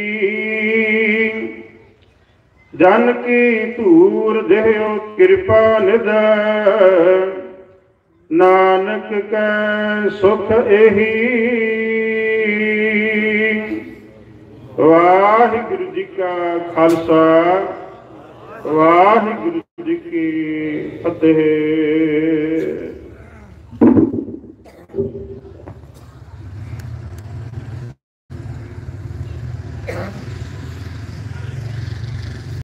जन की धूर देहो कृपा निध। नानक कै सुख एही। वाहिगुरु जी का खालसा, वाहिगुरु जी की फतेह।